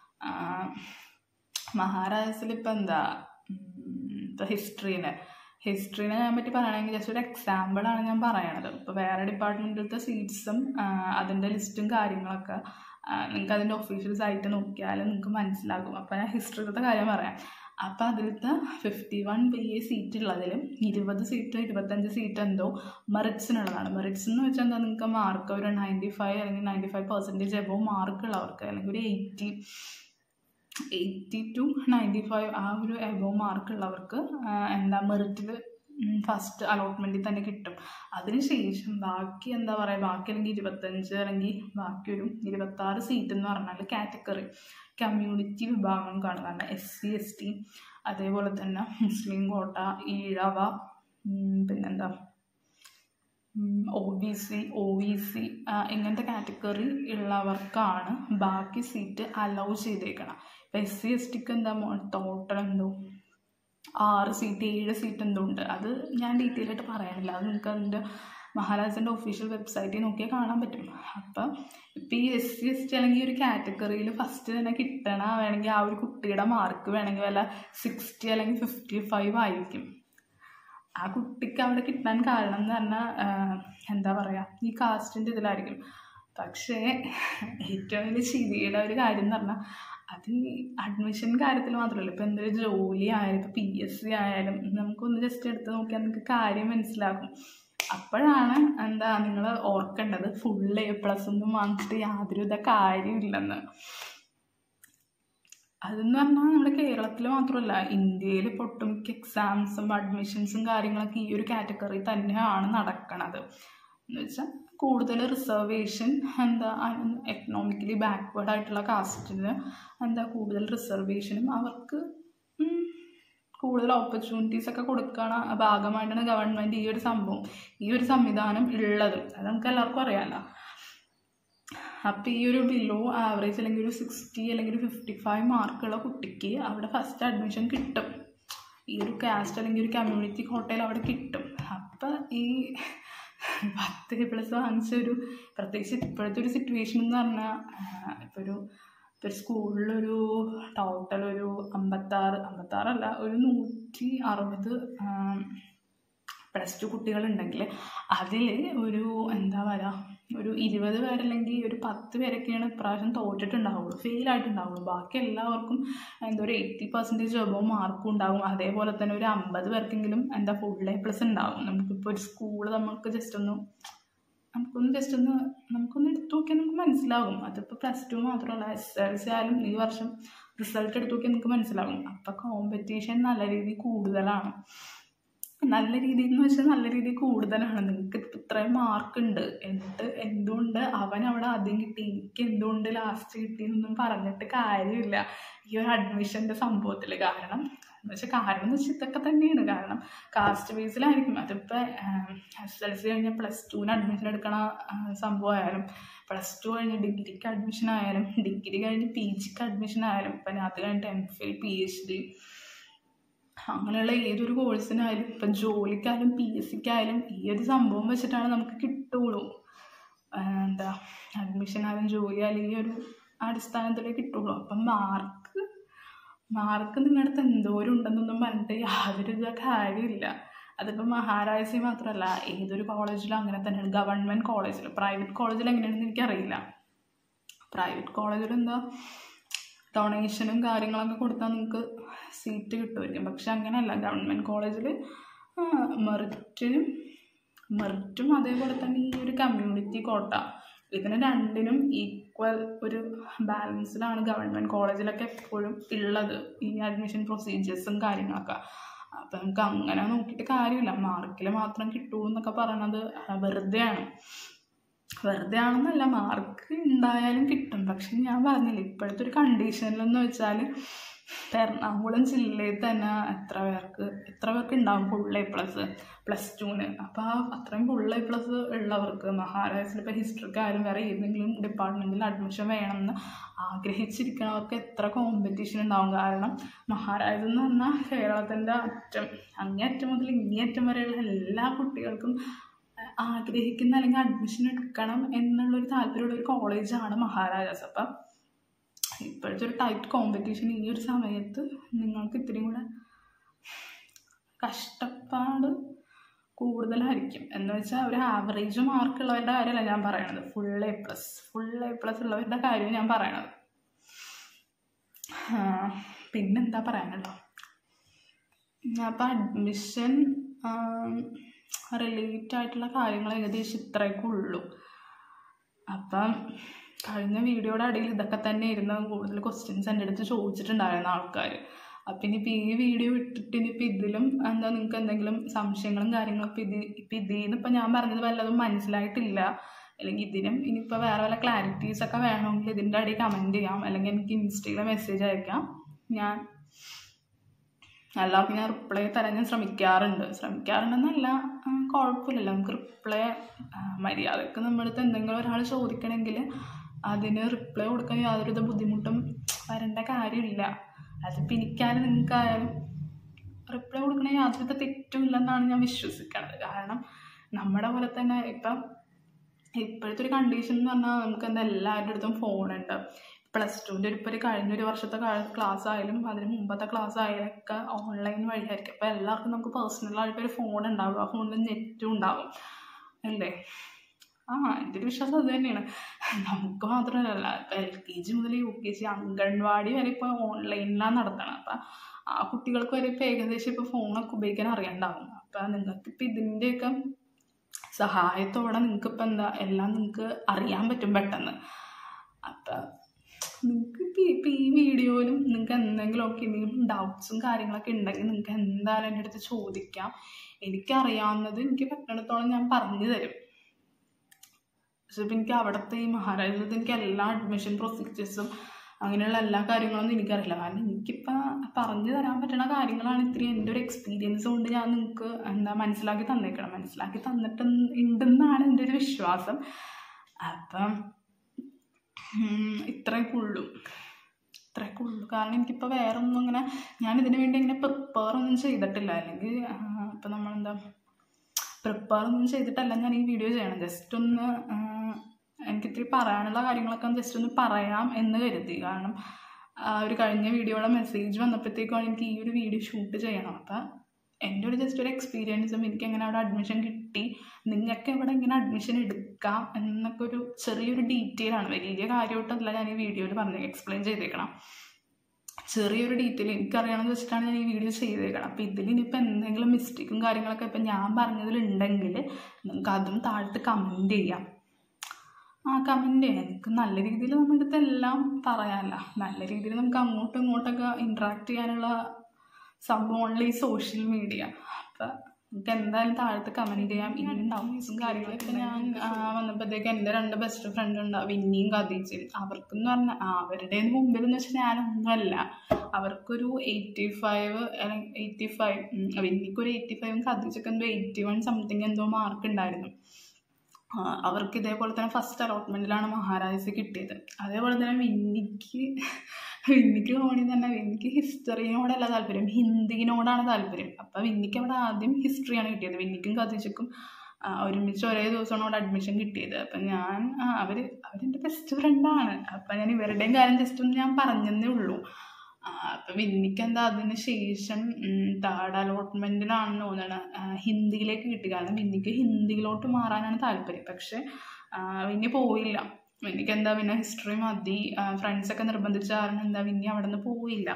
മഹാരാജാസിൽ ഇപ്പം എന്താ ഇപ്പോൾ ഹിസ്റ്ററീനെ ഞാൻ പറ്റി പറയുകയാണെങ്കിൽ ജസ്റ്റ് ഒരു എക്സാമ്പിളാണ് ഞാൻ പറയണത്. ഇപ്പോൾ വേറെ ഡിപ്പാർട്ട്മെൻറ്റിലത്തെ സീറ്റ്സും അതിൻ്റെ ലിസ്റ്റും കാര്യങ്ങളൊക്കെ നിങ്ങൾക്ക് അതിൻ്റെ ഒഫീഷ്യൽ സൈറ്റ് നോക്കിയാൽ നിങ്ങൾക്ക് മനസ്സിലാകും. അപ്പോൾ ഞാൻ ഹിസ്റ്ററിയിലത്തെ കാര്യം പറയാം. അപ്പോൾ അതിലത്തെ 51 PA സീറ്റ് ഉള്ളതിലും 25 സീറ്റ് എന്തോ മെറിറ്റ്സിനുള്ളതാണ്. മെറിറ്റ്സ് എന്ന് വെച്ചാൽ എന്താ, നിങ്ങൾക്ക് മാർക്ക് ഒരു 95 അല്ലെങ്കിൽ 95% എബോവ് മാർക്കുള്ളവർക്ക്, അല്ലെങ്കിൽ ഒരു 80 to 95 ആ ഒരു എബോവ് മാർക്കുള്ളവർക്ക് എന്താ മെറിറ്റിൽ ഫസ്റ്റ് അലോട്ട്മെൻറ്റിൽ തന്നെ കിട്ടും. അതിനുശേഷം ബാക്കി അല്ലെങ്കിൽ 25 അല്ലെങ്കിൽ ബാക്കി ഒരു 26 സീറ്റ് എന്ന് പറഞ്ഞാൽ കാറ്റഗറി കമ്മ്യൂണിറ്റി വിഭാഗം കാണും. കാരണം SC ST, അതേപോലെ തന്നെ മുസ്ലിം കോട്ട, ഈഴവ, പിന്നെന്താ OBC ഇങ്ങനത്തെ കാറ്റഗറി ഉള്ളവർക്കാണ് ബാക്കി സീറ്റ് അലൗ ചെയ്തേക്കണം. ഇപ്പം SC STക്ക് എന്താ ടോട്ടൽ എന്തോ 6 സീറ്റ് 7 സീറ്റ് എന്തോ ഉണ്ട്. അത് ഞാൻ ഡീറ്റെയിൽ ആയിട്ട് പറയാനില്ല, അത് നിങ്ങൾക്ക് അതിൻ്റെ മഹാരാജാസിൻ്റെ ഒഫീഷ്യൽ വെബ്സൈറ്റിൽ നോക്കിയാൽ കാണാൻ പറ്റും. അപ്പം ഇപ്പം ഈ SC ST അല്ലെങ്കിൽ ഒരു കാറ്റഗറിയിൽ ഫസ്റ്റ് തന്നെ കിട്ടണ വേണമെങ്കിൽ ആ ഒരു കുട്ടിയുടെ മാർക്ക് വേണമെങ്കിൽ വല്ല 60 അല്ലെങ്കിൽ 55 ആയിരിക്കും. ആ കുട്ടിക്ക് അവിടെ കിട്ടാൻ കാരണം എന്ന് പറഞ്ഞാൽ എന്താ പറയുക, ഈ കാസ്റ്റിൻ്റെ ഇതിലായിരിക്കും. പക്ഷേ ഏറ്റവും വലിയ ശരിയുടെ ഒരു കാര്യം എന്ന് പറഞ്ഞാൽ അത് ഈ അഡ്മിഷൻ കാര്യത്തിൽ മാത്രമല്ല, ഇപ്പോൾ എന്തൊരു ജോലി ആയാലും ഇപ്പോൾ PSC ആയാലും നമുക്കൊന്ന് ജസ്റ്റ് എടുത്ത് നോക്കിയാൽ നിങ്ങൾക്ക് കാര്യം മനസ്സിലാക്കും. അപ്പോഴാണ് എന്താ നിങ്ങൾ ഓർക്കേണ്ടത്, ഫുൾ A+ ഒന്നും വാങ്ങിച്ചിട്ട് യാതൊരുവിധ കാര്യമില്ലെന്ന്. അതെന്ന് പറഞ്ഞാൽ നമ്മുടെ കേരളത്തിൽ മാത്രമല്ല, ഇന്ത്യയിൽ ഇപ്പോൾ ഒട്ടുമിക്ക എക്സാംസും അഡ്മിഷൻസും കാര്യങ്ങളൊക്കെ ഈ ഒരു കാറ്റഗറി തന്നെയാണ് നടക്കണത്. എന്ന് വെച്ചാൽ കൂടുതൽ റിസർവേഷൻ എക്കണോമിക്കലി ബാക്ക്വേർഡ് ആയിട്ടുള്ള കാസ്റ്റിന് കൂടുതൽ റിസർവേഷനും അവർക്ക് കൂടുതൽ ഓപ്പർച്യൂണിറ്റീസ് ഒക്കെ കൊടുക്കണ ഭാഗമായിട്ടാണ് ഗവൺമെൻറ് ഈ ഒരു സംവിധാനം ഉള്ളത്. അത് നമുക്ക് എല്ലാവർക്കും അറിയാമല്ലോ. അപ്പോൾ ഈ ഒരു ബിലോ ആവറേജ് അല്ലെങ്കിൽ ഒരു 60 അല്ലെങ്കിൽ ഒരു 55 മാർക്കുള്ള കുട്ടിക്ക് അവിടെ ഫസ്റ്റ് അഡ്മിഷൻ കിട്ടും. ഈ ഒരു കാസ്റ്റ് അല്ലെങ്കിൽ ഒരു കമ്മ്യൂണിറ്റി കോട്ടയിൽ അവിടെ കിട്ടും. അപ്പം ഈ 10+ വാങ്ങിച്ച പ്രത്യേകിച്ച് ഇപ്പോഴത്തെ ഒരു സിറ്റുവേഷൻ എന്ന് പറഞ്ഞാൽ ഇപ്പോൾ ഒരു സ്കൂളിലൊരു ടോട്ടൽ ഒരു 56 അല്ല ഒരു 160 +2 കുട്ടികളുണ്ടെങ്കിൽ അതിൽ ഒരു എന്താ പറയുക, ഒരു 20 പേരല്ലെങ്കിൽ ഒരു 10 പേരൊക്കെയാണ് ഇപ്രാവശ്യം തോറ്റിട്ടുണ്ടാവുള്ളൂ, ഫെയിലായിട്ടുണ്ടാവുള്ളൂ. ബാക്കി എല്ലാവർക്കും എന്താ ഒരു 80% എബോവ് മാർക്കും ഉണ്ടാവും. അതേപോലെ തന്നെ ഒരു 50 പേർക്കെങ്കിലും എന്താ ഫുൾ A+ ഉണ്ടാവും. നമുക്കിപ്പോൾ ഒരു സ്കൂൾ നമുക്കൊന്ന് ജസ്റ്റ് ഒന്ന് എടുത്തു നോക്കിയാൽ നമുക്ക് മനസ്സിലാകും. അതിപ്പോൾ +2 മാത്രമല്ല, SLC ആയാലും ഈ വർഷം റിസൾട്ട് എടുത്തു നോക്കിയാൽ നിങ്ങൾക്ക് മനസ്സിലാകും. അപ്പോൾ കോമ്പറ്റീഷൻ നല്ല രീതിയിൽ കൂടുതലാണ്. നല്ല രീതിയിൽ എന്ന് വെച്ചാൽ നല്ല രീതിയിൽ കൂടുതലാണ്. നിങ്ങൾക്ക് ഇത്രയും മാർക്കുണ്ട്, എന്നിട്ട് എന്തുകൊണ്ട് അവൻ അവിടെ ആദ്യം കിട്ടി, എനിക്ക് എന്തുകൊണ്ട് ലാസ്റ്റ് കിട്ടിയെന്നൊന്നും പറഞ്ഞിട്ട് കാര്യമില്ല ഈ ഒരു അഡ്മിഷൻ്റെ സംഭവത്തിൽ. കാരണം എന്ന് വെച്ചാൽ ഇതൊക്കെ തന്നെയാണ്. കാരണം കാസ്റ്റ് ബേസിലായിരിക്കും. അതിപ്പോൾ SLC കഴിഞ്ഞ് +2 അഡ്മിഷൻ എടുക്കണ സംഭവമായാലും, +2 കഴിഞ്ഞ് ഡിഗ്രിക്ക് അഡ്മിഷൻ ആയാലും, ഡിഗ്രി കഴിഞ്ഞ് PGക്ക് അഡ്മിഷൻ ആയാലും, പിന്നെ അത് കഴിഞ്ഞിട്ട് MPhil PhD അങ്ങനെയുള്ള ഏതൊരു കോഴ്സിനായാലും, ഇപ്പം ജോലിക്കായാലും PSCക്കായാലും ഈ ഒരു സംഭവം വെച്ചിട്ടാണ് നമുക്ക് കിട്ടുള്ളൂ. എന്താ അഡ്മിഷനായാലും ജോലിയായാലും ഈ ഒരു അടിസ്ഥാനത്തിലേ കിട്ടുള്ളൂ. അപ്പം മാർക്ക് നിങ്ങളുടെ അടുത്ത് എന്തോരം ഉണ്ടെന്നൊന്നും പറഞ്ഞിട്ട് യാതൊരു കാര്യമില്ല. അതിപ്പോൾ മഹാരാജാസിൽ മാത്രമല്ല, ഏതൊരു കോളേജിലും അങ്ങനെ തന്നെയാണ്. ഗവൺമെൻറ് കോളേജിൽ, പ്രൈവറ്റ് കോളേജിൽ എങ്ങനെയാണെന്ന് എനിക്കറിയില്ല. പ്രൈവറ്റ് കോളേജിൽ എന്താ ഡൊണേഷനും കാര്യങ്ങളൊക്കെ കൊടുത്താൽ നിങ്ങൾക്ക് സീറ്റ് കിട്ടുമായിരിക്കും. പക്ഷെ അങ്ങനെയല്ല, ഗവൺമെൻറ് കോളേജിൽ മെറിറ്റും അതേപോലെ തന്നെ ഈ ഒരു കമ്മ്യൂണിറ്റി കോട്ട, ഇതിന് രണ്ടിനും ഈക്വൽ ഒരു ബാലൻസിലാണ് ഗവൺമെൻറ് കോളേജിലൊക്കെ എപ്പോഴും ഉള്ളത്, ഈ അഡ്മിഷൻ പ്രൊസീജിയേഴ്സും കാര്യങ്ങളൊക്കെ. അപ്പം നമുക്ക് അങ്ങനെ നോക്കിയിട്ട് കാര്യമില്ല. മാർക്കിൽ മാത്രം കിട്ടുള്ളൂ എന്നൊക്കെ പറയണത് വെറുതെ ആണെന്നല്ല, മാർക്ക് ഉണ്ടായാലും കിട്ടും. പക്ഷെ ഞാൻ പറഞ്ഞില്ല, ഇപ്പോഴത്തെ ഒരു കണ്ടീഷനിലെന്ന് വെച്ചാൽ എറണാകുളം ജില്ലയിൽ തന്നെ എത്ര പേർക്ക് ഉണ്ടാവും ഫുൾ A+ +2-ന്. അപ്പോൾ അത്രയും ഫുൾ A+ ഉള്ളവർക്ക് മഹാരാജാസിൽ ഇപ്പോൾ ഹിസ്റ്ററിക്കായാലും വേറെ ഏതെങ്കിലും ഡിപ്പാർട്ട്മെൻറ്റിൽ അഡ്മിഷൻ വേണമെന്ന് ആഗ്രഹിച്ചിരിക്കുന്നവർക്ക് എത്ര കോമ്പറ്റീഷൻ ഉണ്ടാവും. കാരണം മഹാരാജാസ് എന്ന് പറഞ്ഞാൽ കേരളത്തിൻ്റെ അങ്ങേയറ്റം മുതൽ ഇങ്ങേയറ്റം വരെയുള്ള എല്ലാ കുട്ടികൾക്കും ആഗ്രഹിക്കുന്ന അല്ലെങ്കിൽ അഡ്മിഷൻ എടുക്കണം എന്നുള്ളൊരു താല്പര്യമുള്ളൊരു കോളേജാണ് മഹാരാജാസ്. അപ്പം ഇപ്പോഴത്തെ ഒരു ടൈറ്റ് കോമ്പറ്റീഷൻ ഈ ഒരു സമയത്ത് നിങ്ങൾക്ക് ഇത്തിരി കൂടെ കഷ്ടപ്പാട് കൂടുതലായിരിക്കും. എന്ന് വെച്ചാൽ ഒരു ആവറേജ് മാർക്കുള്ളവരുടെ കാര്യമല്ല ഞാൻ പറയണത്, ഫുൾ A+ ഉള്ളവരുടെ കാര്യം ഞാൻ പറയണത്. പിന്നെന്താ പറയാനുള്ളൂ, അപ്പം അഡ്മിഷൻ റിലേറ്റ് ആയിട്ടുള്ള കാര്യങ്ങൾ ഏകദേശം ഇത്രയൊക്കെ ഉള്ളൂ. അപ്പം കഴിഞ്ഞ വീഡിയോയുടെ അടിയിൽ ഇതൊക്കെ തന്നെ ഇരുന്ന് കൂടുതൽ ക്വസ്റ്റ്യൻസ് എൻ്റെ അടുത്ത് ചോദിച്ചിട്ടുണ്ടായിരുന്ന ആൾക്കാർ. അപ്പം ഇനിയിപ്പോൾ ഈ വീഡിയോ ഇട്ടിട്ട് ഇനിയിപ്പോൾ ഇതിലും എന്താ നിങ്ങൾക്ക് എന്തെങ്കിലും സംശയങ്ങളും കാര്യങ്ങളൊക്കെ ഇതിപ്പോൾ ഞാൻ പറഞ്ഞത് വല്ലതും മനസ്സിലായിട്ടില്ല, അല്ലെങ്കിൽ ഇതിനും ഇനിയിപ്പോൾ വേറെ വല്ല ക്ലാരിറ്റീസൊക്കെ വേണമെങ്കിൽ ഇതിൻ്റെ അടിയിൽ കമൻറ്റ് ചെയ്യാം, അല്ലെങ്കിൽ എനിക്ക് ഇൻസ്റ്റയിൽ മെസ്സേജ് അയക്കാം. എല്ലാവർക്കും ഞാൻ റിപ്ലൈ തരാൻ ഞാൻ ശ്രമിക്കാറുണ്ടെന്നല്ല, കുഴപ്പമില്ലല്ലോ. നമുക്ക് റിപ്ലൈ മര്യാദക്ക് നമ്മുടെ അടുത്ത് എന്തെങ്കിലും ഒരാൾ ചോദിക്കണമെങ്കിൽ അതിന് റിപ്ലൈ കൊടുക്കാൻ യാതൊരുവിധ ബുദ്ധിമുട്ടും വരേണ്ട കാര്യമില്ല. അതിപ്പോൾ എനിക്കായാലും നിങ്ങൾക്കായാലും റിപ്ലൈ കൊടുക്കണ യാതൊരുവിധ തെറ്റുമില്ലെന്നാണ് ഞാൻ വിശ്വസിക്കുന്നത്. കാരണം നമ്മുടെ പോലെ തന്നെ ഇപ്പോഴത്തെ ഒരു കണ്ടീഷൻ എന്ന് പറഞ്ഞാൽ നമുക്ക് എന്താ എല്ലാവരുടെ അടുത്തും ഫോണുണ്ട്. +2-ൻ്റെ ഇപ്പോൾ കഴിഞ്ഞൊരു വർഷത്തെ ക്ലാസ് ആയാലും അതിന് മുമ്പത്തെ ക്ലാസ് ആയാലൊക്കെ ഓൺലൈൻ വഴിയായിരിക്കും. അപ്പോൾ എല്ലാവർക്കും നമുക്ക് പേഴ്സണലായിട്ടൊരു ഫോൺ ഉണ്ടാവും, ആ ഫോണിൽ നെറ്റും ഉണ്ടാവും അല്ലേ. എൻ്റെ ഒരു വിശ്വാസം അത് തന്നെയാണ്. നമുക്ക് മാത്രമല്ല, ഇപ്പോൾ LKG മുതൽ UKG അംഗൻവാടി വരെ ഇപ്പോൾ ഓൺലൈനിലാണ് നടത്തണം. അപ്പം ആ കുട്ടികൾക്ക് വരെ ഇപ്പോൾ ഏകദേശം ഇപ്പോൾ ഫോണൊക്കെ ഉപയോഗിക്കാൻ അറിയണ്ടാവും. അപ്പം നിങ്ങൾക്കിപ്പോൾ ഇതിൻ്റെയൊക്കെ സഹായത്തോടെ നിങ്ങൾക്കിപ്പോൾ എല്ലാം നിങ്ങൾക്ക് അറിയാൻ പറ്റും പെട്ടെന്ന്. അപ്പം നിങ്ങൾക്ക് ഇപ്പോൾ ഈ വീഡിയോയിലും നിങ്ങൾക്ക് എന്തെങ്കിലും ഡൗട്ട്സും കാര്യങ്ങളൊക്കെ ഉണ്ടെങ്കിൽ നിങ്ങൾക്ക് എന്തായാലും എൻ്റെ അടുത്ത് ചോദിക്കാം. എനിക്കറിയാവുന്നത് എനിക്ക് പറ്റുന്നിടത്തോളം ഞാൻ പറഞ്ഞു തരും. പക്ഷെ ഇപ്പം എനിക്ക് അവിടുത്തെ ഈ മഹാരാജാസിൽ എനിക്ക് എല്ലാ അഡ്മിഷൻ പ്രൊസീജിയേഴ്സും അങ്ങനെയുള്ള എല്ലാ കാര്യങ്ങളൊന്നും എനിക്കറിയില്ല. കാരണം എനിക്കിപ്പോൾ പറഞ്ഞു തരാൻ പറ്റുന്ന കാര്യങ്ങളാണ് ഇത്തിരി എൻ്റെ ഒരു എക്സ്പീരിയൻസ് കൊണ്ട് ഞാൻ നിങ്ങൾക്ക് മനസ്സിലാക്കി തന്നിട്ടുണ്ടെന്നാണ് എൻ്റെ ഒരു വിശ്വാസം. അപ്പം ഇത്രയൊക്കെ ഉള്ളൂ. കാരണം എനിക്കിപ്പോൾ വേറെ ഒന്നും അങ്ങനെ ഞാനിതിന് വേണ്ടി ഇങ്ങനെ പ്രിപ്പയർ ഒന്നും ചെയ്തിട്ടില്ല. അല്ലെങ്കിൽ ഇപ്പം പ്രിപ്പയർ ഒന്നും ചെയ്തിട്ടല്ല ഞാൻ ഈ വീഡിയോ ചെയ്യണം. ജസ്റ്റ് ഒന്ന് എനിക്കിത്തിരി പറയാനുള്ള കാര്യങ്ങളൊക്കെ ജസ്റ്റ് ഒന്ന് പറയാം എന്ന് കരുതി. കാരണം ഒരു കഴിഞ്ഞ വീഡിയോയുടെ മെസ്സേജ് വന്നപ്പോഴത്തേക്കാണ് എനിക്ക് ഈ ഒരു വീഡിയോ ഷൂട്ട് ചെയ്യണം. അപ്പം എൻ്റെ ഒരു ജസ്റ്റ് ഒരു എക്സ്പീരിയൻസും എനിക്ക് എങ്ങനെ അവിടെ അഡ്മിഷൻ കിട്ടി, നിങ്ങൾക്ക് എവിടെ എങ്ങനെ അഡ്മിഷൻ എടുക്കാം എന്നൊക്കെ ഒരു ചെറിയൊരു ഡീറ്റെയിൽ ആണ്. വലിയ കാര്യമായിട്ടല്ല ഞാൻ ഈ വീഡിയോയിൽ പറഞ്ഞ് എക്സ്പ്ലെയിൻ ചെയ്തേക്കണം. ചെറിയൊരു ഡീറ്റെയിൽ എനിക്കറിയണമെന്ന് വെച്ചിട്ടാണ് ഞാൻ ഈ വീഡിയോ ചെയ്തേക്കണം. അപ്പോൾ ഇതിലിനിപ്പോൾ എന്തെങ്കിലും മിസ്റ്റേക്കും കാര്യങ്ങളൊക്കെ ഇപ്പം ഞാൻ പറഞ്ഞതിലുണ്ടെങ്കിൽ നിങ്ങൾക്ക് അതും താഴത്ത് കമൻറ്റ് ചെയ്യാം. കമൻറ്റ് ചെയ്യാം. എനിക്ക് നല്ല രീതിയിൽ നമ്മുടെ അടുത്ത് എല്ലാം പറയാമല്ല, നല്ല രീതിയിൽ നമുക്ക് അങ്ങോട്ടും ഇങ്ങോട്ടൊക്കെ ഇൻട്രാക്ട് ചെയ്യാനുള്ള സംഭവം ഓൺലി സോഷ്യൽ മീഡിയ. അപ്പം നമുക്ക് എന്തായാലും താഴത്ത് കമൻറ്റ് ചെയ്യാം. ഇനി ഡൗട്ട്സും കാര്യങ്ങളൊക്കെ ഞാൻ വന്നപ്പോഴത്തേക്ക് എൻ്റെ 2 ബെസ്റ്റ് ഫ്രണ്ട് ഉണ്ട്, വിന്നിയും ഖദീജയും. അവർക്കെന്ന് പറഞ്ഞാൽ അവരുടെ മുമ്പിൽ എന്ന് വെച്ചാൽ ഞാനൊന്നുമല്ല. അവർക്കൊരു 85 അല്ലെങ്കിൽ 85, വിന്നിക്കൊരു 85, ഖദീജയ്ക്ക് എന്തോ 81 സംതിങ് എന്തോ മാർക്ക് ഉണ്ടായിരുന്നു. അവർക്ക് ഇതേപോലെ തന്നെ ഫസ്റ്റ് അലോട്ട്മെൻറ്റിലാണ് മഹാരാജാസ് കിട്ടിയത്. അതേപോലെ തന്നെ വിന്നിക്ക് തോന്നി തന്നെ വിന്നിക്ക് ഹിസ്റ്ററിനോടല്ല താല്പര്യം, ഹിന്ദിനോടാണ് താല്പര്യം. അപ്പം വിന്നിക്ക് അവിടെ ആദ്യം ഹിസ്റ്ററിയാണ് കിട്ടിയത്. വിന്നിക്കും ഖദീജയ്ക്കും ഒരുമിച്ച് ഒരേ ദിവസമാണ് അവിടെ അഡ്മിഷൻ കിട്ടിയത്. അപ്പം ഞാൻ അവരെൻ്റെ ബെസ്റ്റ് ഫ്രണ്ടാണ്. അപ്പം ഞാൻ ഇവരുടെയും കാര്യം ജസ്റ്റ് ഒന്ന് ഞാൻ പറഞ്ഞതേ ഉള്ളൂ. അപ്പം വിന്നിക്ക് എന്താ അതിന് ശേഷം 3rd അലോട്ട്മെൻറ്റിലാണെന്ന് തോന്നുന്നത് ഹിന്ദിയിലേക്ക് കിട്ടി. കാരണം വിന്നിക്ക് ഹിന്ദിയിലോട്ട് മാറാനാണ് താല്പര്യം. പക്ഷെ വിന്നി പോയില്ല. വിന്നിക്ക് എന്താ പിന്നെ ഹിസ്റ്ററി മതി, ഫ്രണ്ട്സൊക്കെ നിർബന്ധിച്ച കാരണം എന്താ വിന്നി അവിടെ നിന്ന് പോയില്ല.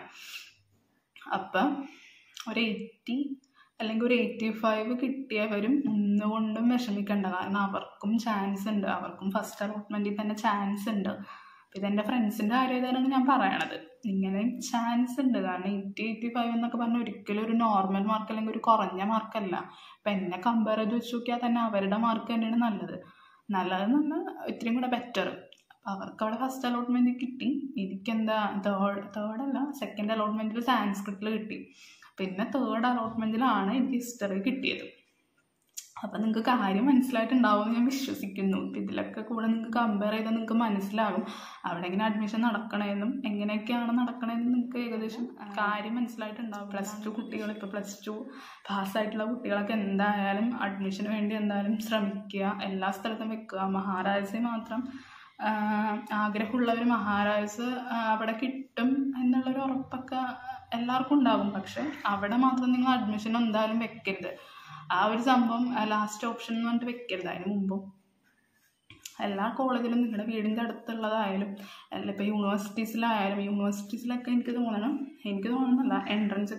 അപ്പം ഒരു 80 അല്ലെങ്കിൽ ഒരു 85 കിട്ടിയവരും ഒന്നുകൊണ്ടും വിഷമിക്കണ്ട. കാരണം അവർക്കും ചാൻസ് ഉണ്ട്, അവർക്കും ഫസ്റ്റ് അലോട്ട്മെൻറ്റിൽ തന്നെ ചാൻസ് ഉണ്ട്. ഇതെൻ്റെ ഫ്രണ്ട്സിൻ്റെ കാര്യമായതാണ് ഞാൻ പറയണത്. ഇങ്ങനെ ചാൻസ് ഉണ്ട്. കാരണം 80-85 എന്നൊക്കെ പറഞ്ഞാൽ ഒരിക്കലും ഒരു നോർമൽ മാർക്ക് അല്ലെങ്കിൽ ഒരു കുറഞ്ഞ മാർക്കല്ല. അപ്പം എന്നെ കമ്പയർ ചെയ്ത് വെച്ച് നോക്കിയാൽ തന്നെ അവരുടെ മാർക്ക് തന്നെയാണ് നല്ലതെന്ന് പറഞ്ഞാൽ ഇത്രയും കൂടെ ബെറ്റർ. അപ്പം അവർക്ക് അവിടെ ഫസ്റ്റ് അലോട്ട്മെൻറ്റ് കിട്ടി. എനിക്കെന്താ സെക്കൻഡ് അലോട്ട്മെൻറ്റിൽ സാൻസ്ക്രിറ്റിൽ കിട്ടി. പിന്നെ 3rd അലോട്ട്മെൻറ്റിലാണ് എനിക്ക് ഹിസ്റ്ററി കിട്ടിയത്. അപ്പം നിങ്ങൾക്ക് കാര്യം മനസ്സിലായിട്ടുണ്ടാവുമെന്ന് ഞാൻ വിശ്വസിക്കുന്നു. ഇപ്പം ഇതിലൊക്കെ കൂടെ നിങ്ങൾക്ക് കമ്പയർ ചെയ്താൽ നിങ്ങൾക്ക് മനസ്സിലാകും അവിടെ എങ്ങനെ അഡ്മിഷൻ നടക്കണമെന്നും എങ്ങനെയൊക്കെയാണ് നടക്കണമെന്നും നിങ്ങൾക്ക് ഏകദേശം കാര്യം മനസ്സിലായിട്ടുണ്ടാവും. +2 കുട്ടികൾ, ഇപ്പോൾ +2 പാസ്സായിട്ടുള്ള കുട്ടികളൊക്കെ എന്തായാലും അഡ്മിഷന് വേണ്ടി എന്തായാലും ശ്രമിക്കുക, എല്ലാ സ്ഥലത്തും വെക്കുക. മഹാരാജാസിൽ മാത്രം ആഗ്രഹമുള്ളവർ മഹാരാജാസ് അവിടെ കിട്ടും എന്നുള്ളൊരു ഉറപ്പൊക്കെ എല്ലാവർക്കും ഉണ്ടാകും. പക്ഷെ അവിടെ മാത്രം നിങ്ങൾ അഡ്മിഷൻ എന്തായാലും വെക്കരുത്. ആ ഒരു സംഭവം ലാസ്റ്റ് ഓപ്ഷൻ എന്ന് പറഞ്ഞിട്ട് വെക്കരുത്. അതിന് മുമ്പും എല്ലാ കോളേജിലും നിങ്ങളുടെ വീടിൻ്റെ അടുത്തുള്ളതായാലും അല്ല, ഇപ്പോൾ യൂണിവേഴ്സിറ്റീസിലൊക്കെ എനിക്ക് തോന്നുന്നല്ല എൻട്രൻസ്